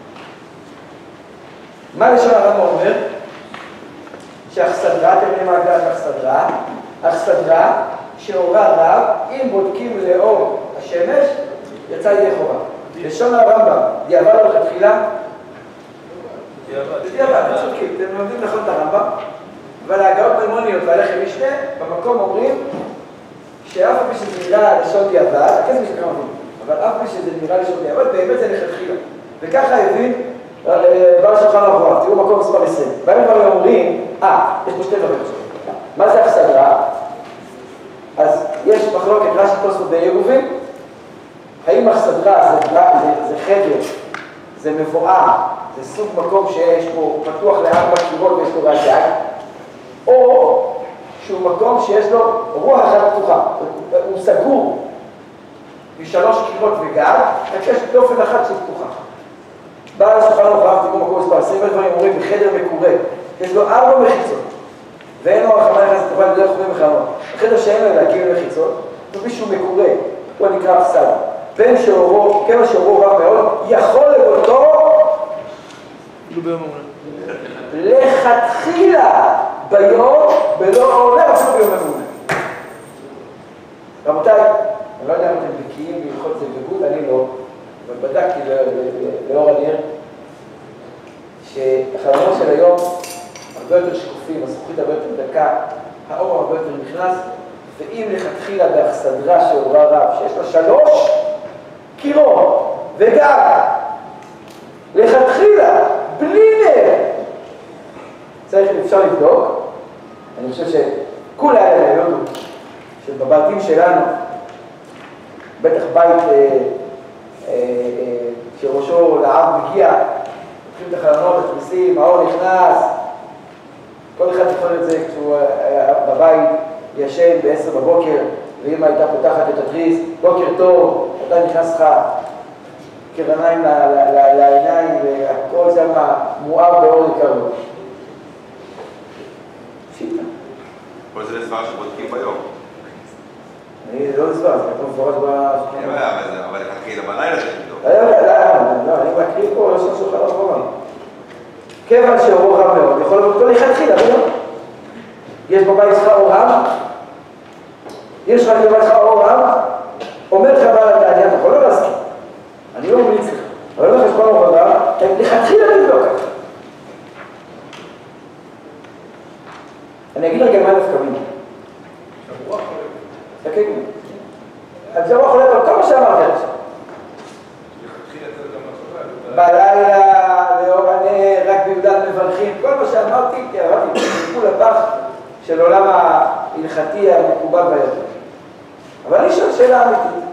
מה לשון הרב אומר? שהאכסדרה, אתם יודעים מה הגדרת האכסדרה? האכסדרה שהורה רב, אם בודקים לאור השמש, יצא ידי חובה. לשון הרמב"ם, דיעבד או לכתחילה? דיעבד, אתם צודקים, אתם לומדים נכון את הרמב"ם, אבל ההגאות מימוניות והלחם משנה, במקום אומרים שאף על פי שזה נראה לשון דיעבד, הכסף משנה כמה מבינים, אבל אף פי שזה נראה לשון דיעבד, באמת זה לכתחילה. וככה הבין דבר שולחן ערוך, תראו מקום מספר 20. בהם כבר אומרים, יש פה שתי דברים. מה זה אכסדרה? אז יש מחלוקת רש"י תוספות בעירובין, האם אכסדרה זה חדר, זה מבואר, זה סוג מקום שיש פה פתוח לארבע קירות ויש לו רק גג, או שהוא מקום שיש לו רוח אחת פתוחה, הוא סגור משלוש קירות וגג, רק יש דופן אחת שהיא פתוחה. בעל השולחן ערוך, תראו מקום מספר 20 דברים אומרים בחדר מקורה, יש לו 4 מחיצות, ואין לו הרחמה נכנסת תוכל לדרך חובים מחנות. החדר שאין לו להקים מחיצות, ומישהו מקורה, הוא נקרא אכסדרה. בין שאורו, כמה שאורו רב מאוד, יכול לבותו לכתחילה ביום בלא עולה, אפילו ביום ממונה. רבותיי, אני לא יודע אם אתם בקיאים בהלכות זה בגוד, אני לא, אבל בדקתי לאור הנר, שהחלונות של היום הרבה יותר שקופים, הזכוכית הרבה יותר דקה, האור הרבה יותר נכנס, ואם לכתחילה באכסדרה שהורה רב, שיש לה 3 קירות וגג, לכתחילה, בלי נר, אפשר לבדוק. אני חושב שכולי האלה יודו, שבבתים שלנו, בטח בית שראשו לעב מגיע, לוקחים את החלונות, הכניסים, האור נכנס, כל אחד יכול את זה כשהוא בבית ישן ב-10 בבוקר, ואמא הייתה פותחת את התריס, בוקר טוב, אתה נכנס לך קרניים לעיניים, והכל זה מואר באור יקרות. שיטה. כל זה לסבר שבודקים ביום. אני לא לסבר, זה כתוב מפורש אבל תתחיל בלילה זה לבדוק. לא, אני מקריא פה, יש לך שולחן ערוך. כיוון שאורו רב מאוד, יכול להיות כל לכתחילה, יש בבית שלך אור רב, יש רק בבית שלך אור רב, אומר לך בעל התעניין, אתה יכול לא להסכים, אני לא ממליץ לך, אבל לא לך כל אור רב, לכתחילה לבדוק. אני אגיד רגע מה נפקא מינה. שבוע חולה. תקי מינה. אז שבוע חולה, אבל כל מה שאמרתי עכשיו. בלילה, לאור הנר, רק בי"ד מברכים, כל מה שאמרתי, כי אמרתי, טיפול הפח של עולם ההלכתי המקובל ביותר. אבל אני שואל שאלה אמיתית.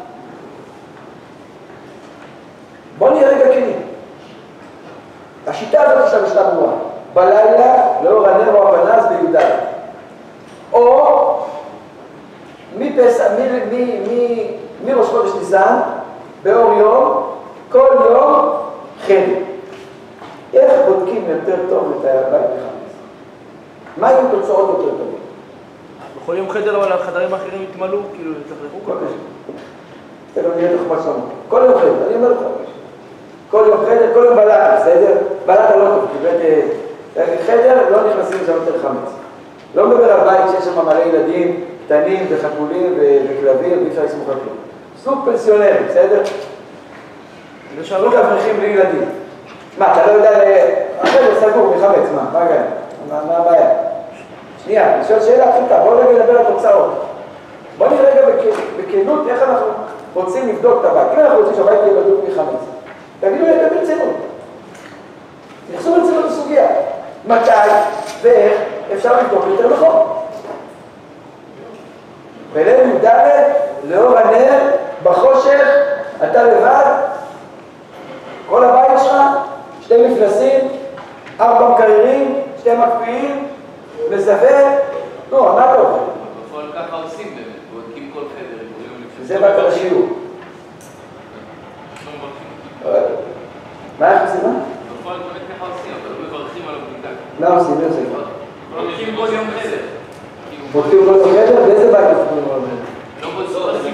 בוא נהיה רגע כנים. השיטה הזאת יש לה משנה ברורה. בלילה, לאור הנר או הפנס בי"ד. או מראש חודש ניסן, באור יום, כל יום חדר. איך בודקים יותר טוב את הבית בחמץ? מה היו תוצאות יותר טובות? בכל יום חדר, אבל החדרים האחרים יתמלאו, כאילו, יצטרכו כל כך. תכף נראה תחומה שלנו. כל יום חדר, אני אומר לך. כל יום חדר, כל יום בלטה, בסדר? בלטה לא טוב, כי חדר לא נכנסים לשם יותר חמץ. לא מדבר על בית שיש שם מלא ילדים, קטנים וחתולים וכלבים, ואי אפשר לסמוך על כלום. סוג פנסיונרים, בסדר? סוג אברכים בלי ילדים. מה, אתה לא יודע החדר סגור מחמץ, מה הגענו? מה הבעיה? שנייה, אני שואל שאלה פשוטה, בואו רגע נדבר על תוצאות. בואו נראה רגע בכנות איך אנחנו רוצים לבדוק את הבית. אם אנחנו רוצים שהבית יהיה בדוק מחמץ, תגידו לי את ברצינות. תחשבו ברצינות בסוגיה. מתי ואיך אפשר לבדוק יותר נכון. בליל י"ד, לאור הנר, בחושך, אתה לבד, כל הבית שלך, 2 מפלסים, 4 מקררים, 2 מקפיאים, מסווה, נו, מה אתה עובר? בפועל ככה עושים באמת, בודקים כל חדר, זה באת לשיעור. מה איך עושים? בפועל באמת ככה עושים, אבל לא מברכים על הבדיקה. מה עושים? מי עושים? בודקים כל יום חדר. בודקים כל יום חדר? באיזה בית עושים כל יום חדר? לא בודקים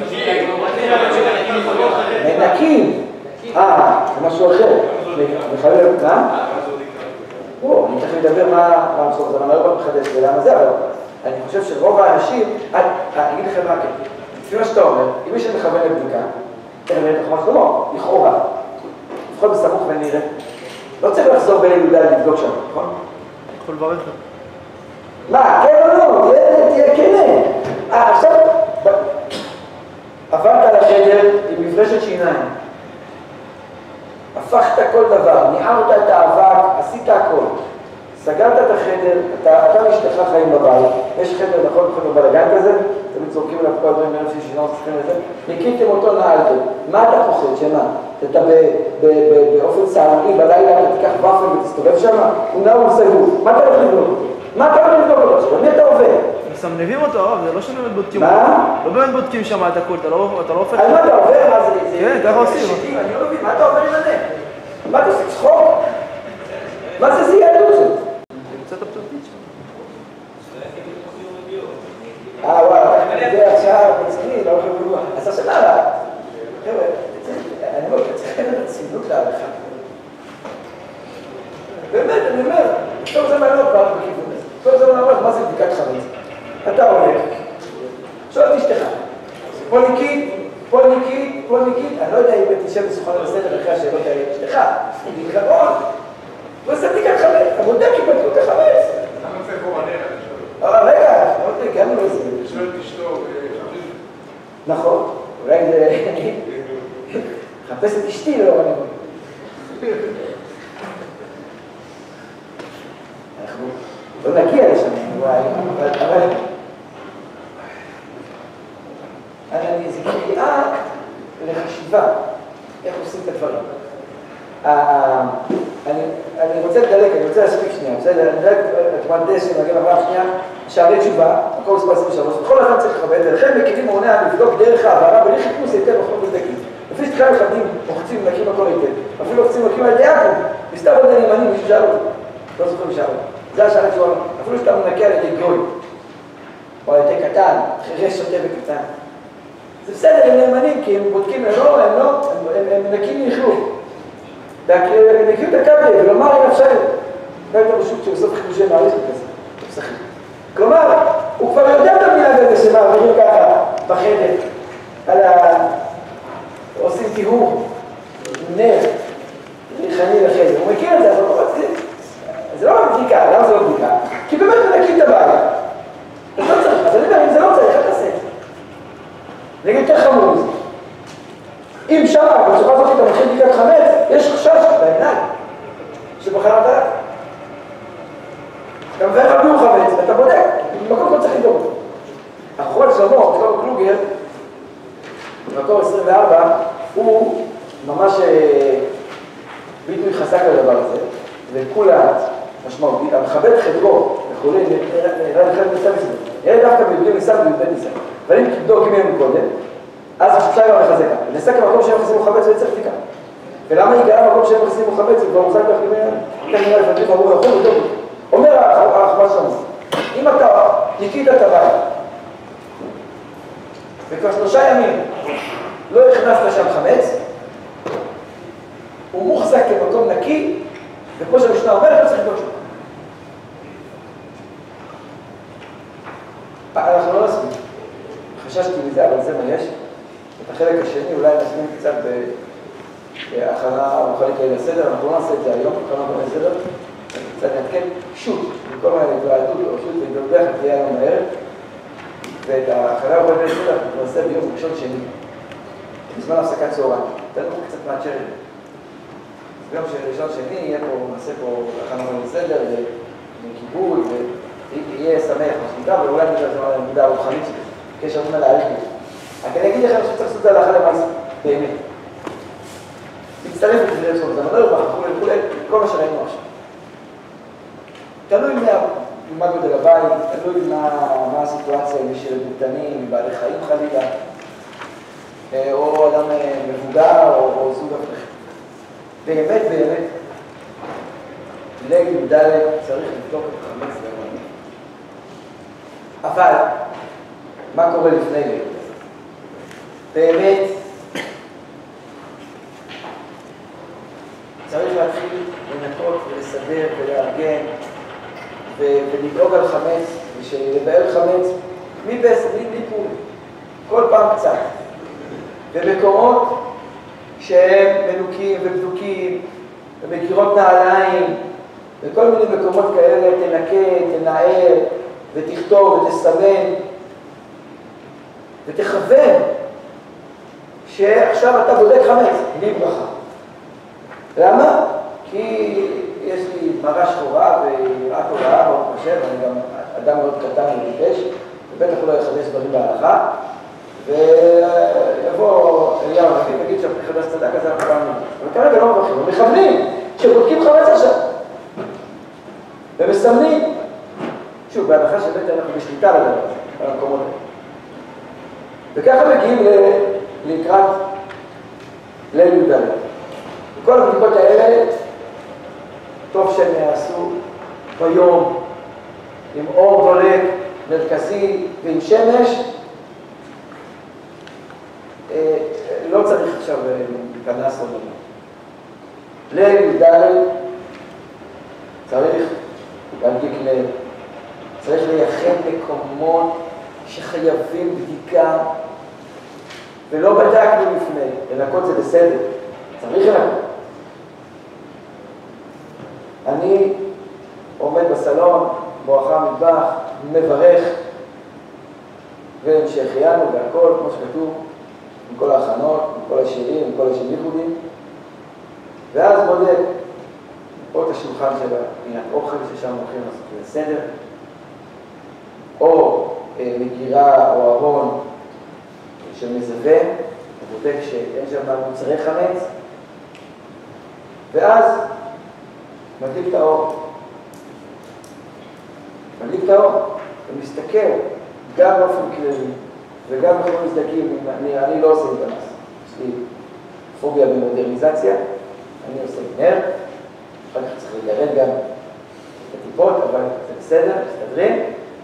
מנקים. זה משהו אחר. מחלל, מה? אני צריך לדבר מה המסור, זה לא מחדש ולמה זה, אבל אני חושב שרוב האנשים, אני אגיד לכם מה כן, לפי מה שאתה אומר, אם מי שמכוון לבדיקה, תראה לך מה שלמה, לכאורה, לפחות בסמוך ונראה, לא צריך לחזור בליל י"ד לבדוק שם, נכון? יכול לברך. מה, כן או לא? תהיה כנה. עכשיו, עברת לחדר עם מברשת שיניים, הפכת כל דבר, ניערת את האבק, עשית הכל. סגרת את החדר, אתה ואשתך חיים בבית, יש חדר נכון חדר בלגן כזה, אתם צורקים עליו כל הדברים בערב שישינה וצריכים לזה, ניקיתם אותו, נעלתם. מה אתה פוחד? שמה? אתה באופן סערי, בלילה אתה תיקח ופל ותסתובב שם, הוא נעול סגור. מה אתה הולך לבדוק אותו? מה אתה הולך לבדוק אותו? במי אתה עובד? מסמנבים אותו, הרב, זה לא שבאמת בודקים. מה? לא באמת בודקים שם את הכל, אתה לא הופך... על מה אתה עובר? מה זה? כן, ככה עושים. אני לא מבין, מה אתה עובר עם הנר? מה אתה עושה? צחוק? מה זה יהדות זה? קצת הפצועתית שם. וואלה, זה עכשיו, מצחיני, לא הולכים לרוח. אז עכשיו מה? חבר'ה, אני אומר, צריכים את הצינות להלכה. באמת, אני אומר, טוב זה מעניין פעם בכיוון הזה. טוב זה מעניין, מה זה בדיקת חמץ? אתה הולך, שואל את אשתך, פה ניקית, אני לא יודע אם תשב בסוכן בסדר אחרי השאלות האלה, אשתך, בעיקרון, ועושה בדיקת חמץ, אתה בודק אם בדקו את החמץ. למה זה פה בנר? רגע, לא יודע, גם לא זה. שואל את אשתו, חביב. נכון, אולי זה... חפש את אשתי, לא אני אומר. אנחנו לא נגיע לשם, אבל... זה קריאה לחשיבה, איך עושים את הדברים. אני רוצה לדלק, אני רוצה להספיק שנייה, בסדר? אני לדלק את מהנדס שמגיע לבאה שנייה, שערי תשובה, מקום מספר 23, בכל אדם צריך לכבד, ולכן מכירים מעונה לבדוק דרך העברה, בלי חיפוש היטב בכל מזדקים. לפי שתחילה מכבדים, מוחצים, מנקים הכל היטב. אפילו מוחצים, מנקים על ידי יעקב, מסתם עוד נאמנים, מישהו שאל אותי. לא זוכר משאל אותי. זה השאלה תשובה, אפילו שאתה מנקה על ידי גוי, או על ידי קטן, חירש שוטה וקטן. זה בסדר, הם נאמנים, כי הם בודקים, הם מנקים לכלום. הם נקים את הקבל, ולומר אם אפשר, לא הייתה בשוק שבסוף חידושי מעריך כזה. כלומר, הוא כבר יודע את המילה הזה שמעבירים ככה בחדר, על עושים טיהור, נר, ריחני לחדר. הוא מכיר את זה, אבל הוא לא מצליח. זה לא בדיקה, למה זה לא בדיקה? כי באמת מנקים את הבעיה. אז לא צריך, אז אני אומר, אם זה לא צריך, אל תעשה את זה. נגיד יותר חמור מזה. אם שם, בצורה הזאת אתה מתחיל בדיקת חמץ, יש חשש בעיניים שבחלת דעת. אתה מבאר רביעו חמץ, ואתה בודק, במקום כל צריך לדאוג אותו. החוכמת שלמה, שלמה קלוגר, במקור 24, הוא ממש ביטוי חזק על הדבר הזה, וכולה משמעותית, המכבד חדרו וכולי, נראה לכם ניסה מסביב. נראה דווקא ביהודי ניסה וביהודי ניסה. אבל אם תבדוק אם הם קודם, אז השלושה יום מחזקה. נסק המקום שהם מכניסים מוחמץ ויצר בדיקה. ולמה היגעה המקום שהם מכניסים מוחמץ וכבר מוזג כך נראה לפתיך אמרו יכול ודוב. אומר החמאס שלנו, אם אתה ניקית את הבית, וכבר 3 ימים לא הכנסת שם חמץ, הוא מוחזק כמקום נקי, וכמו שהמשנה אומרת, לא צריך לבדוק שם. אנחנו לא נספיק. חששתי מזה, אבל זה מה יש. את החלק השני, אולי נספיק קצת בהכנה רוחנית ליל הסדר, אנחנו לא נעשה את זה היום, הכנה בין הסדר. קצת נתקן שוט, במקום ההתוועדות או שוט להתדרדך, תהיה היום הערב. ואת ההכנה רוחנית ליל הסדר אנחנו נעשה ביום ראשון שני. בזמן הפסקת צהריים. תן לנו קצת מהצ'רל. ביום ראשון שני, נעשה פה הכנה בין הסדר, מכיבוד, ויהיה שמח מה שנקרא, ואולי נקרא זה הנקודה הרוחנית שלי, קשר מן להעריך לי. רק אני אגיד לכם שצריך לעשות את זה הלכה למעשה, באמת. מצטרף את זה לרצון, זה מדבר וכו', כל מה שראינו עכשיו. תלוי מה גודל הבית, תלוי מה הסיטואציה עם של דותנים, עם בעלי חיים חלילה, או אדם מבוגר, או סוג אחר. באמת, ליל י"ד צריך לבדוק את חמץ והמונים. אבל, מה קורה לפני ליל? באמת, צריך להתחיל לנקות ולסדר ולארגן ולדאוג על חמץ ולבאר חמץ מבסר, בלי פורים, כל פעם קצת. במקומות שהם מנוקים ובדוקים ובקירות נעליים וכל מיני מקומות כאלה תנקה, תנער ותכתוב ותסמן ותכוון שעכשיו אתה בודק חמץ, בלי ברכה. למה? כי יש לי מראה שחורה ויראה טובה, מאוד חושב, אני גם אדם מאוד קטן וטיפש, ובטח לא יחדש דברים בהלכה, ויבוא אליהו הנביא ויגיד שהחדש צדק הזה אנחנו פעמים. אבל כרגע לא מברכים, הם מכוונים שבודקים חמץ עכשיו. ומסמנים, שוב, בהנחה שבאמת אנחנו בשליטה לדבר הזה, על המקומות האלה. וככה מגיעים לקראת ליל י"ד. וכל הבדיקות האלה, טוב שהם יעשו ביום, עם אור דולק, מרכזי ועם שמש. לא צריך עכשיו להיכנס או דבר. ליל י"ד צריך להדליק לב, צריך לייחד מקומות שחייבים בדיקה, ולא בדקנו לפני, לנקות זה בסדר, צריך לנקות. אני עומד בסלון, בואכה המטבח, מברך, והמשכיינו והכל, כמו שכתוב, עם כל ההכנות, עם כל השירים, עם כל השירים ייחודים, ואז בודק או את השולחן של פינת אוכל ששם הולכים לעשות בסדר, או מגירה או ארון של מזווה, הוא בודק שאין שם מוצרי חמץ, ואז מדליק את האור. מדליק את האור ומסתכל גם באופן כללי וגם בכל מזדקים. אני לא עושה את המס, יש לי פוביה במודרניזציה, אני עושה נר, אחר כך צריך לגרד גם את הטיפות, אבל זה בסדר, מסתדרים.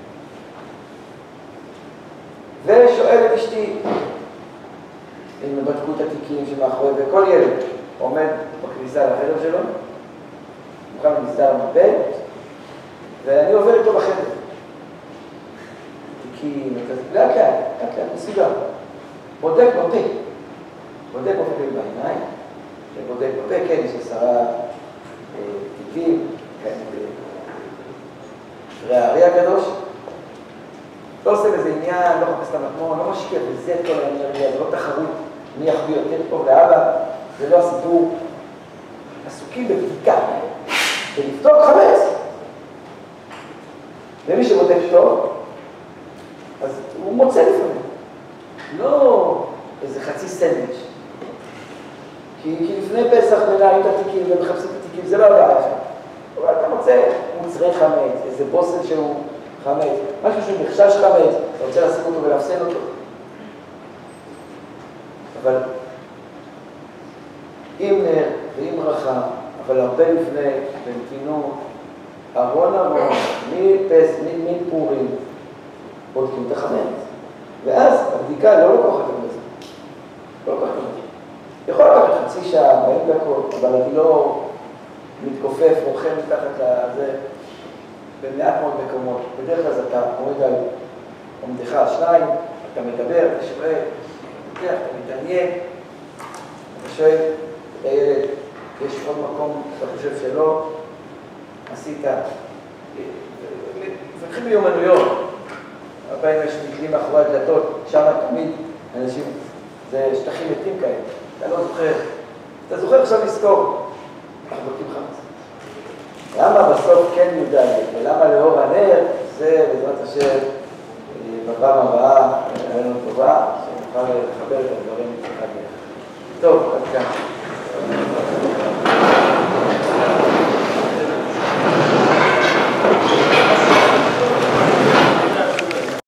ושואל את אשתי, אם בדקו את התיקים שמאחורי, וכל ילד עומד בכניסה לחדר שלו, מוכן למסדר מבט, ואני עובר איתו בחדר. תיקים, לאט לאט, מסודר. בודק באופן בעיניים, ובודק בפה, כן, יש 10 תיקים, כן, דברי הארי הקדוש. לא עושה בזה עניין, לא חפש את המטמון, לא משקיע בזה את כל האנרגיה, זה לא תחרות מי יחביא יותר טוב לאבא, זה לא הסיפור. עסוקים בבדיקה, ולבדוק חמץ. ומי שבודק טוב, אז הוא מוצא לפעמים. לא איזה חצי סנדוויץ'. כי לפני פסח מנהלים את התיקים ומחפשים את התיקים, זה לא הבעיה שם. אבל אתה מוצא מוצרי חמץ, איזה בוסן שהוא חמץ, משהו שהוא מחשש חמץ, אתה רוצה לשים אותו ולאפסן אותו. אבל עם נר ועם ברכה, אבל הרבה לפני, במתינות, ארון, מפורים, בודקים את החמץ. ואז הבדיקה לא לוקחת את זה. לא לוקחת את זה. יכול לקחת חצי שעה, 40 דקות, אבל אני לא מתכופף, רוחם מתחת לזה, במעט מאוד מקומות. בדרך כלל אתה עומד על עומדך השניים, אתה מדבר, אתה שואל, אתה מתעניין, אתה שואל, לילד, יש עוד מקום, אתה חושב שלא, עשית, מפתחים מיומנויות, הרבה יש מקלים מאחורי הדלתות, שם תמיד אנשים, זה שטחים מתים כאלה, אתה לא זוכר, אתה זוכר עכשיו לזכור, אנחנו בודקים חמץ. למה בסוף כן י"ד, ולמה לאור הנר, זה בעזרת השם בפעם הבאה, היה לנו טובה, שנוכל לחבר את הדברים אחד. טוב, עד כאן.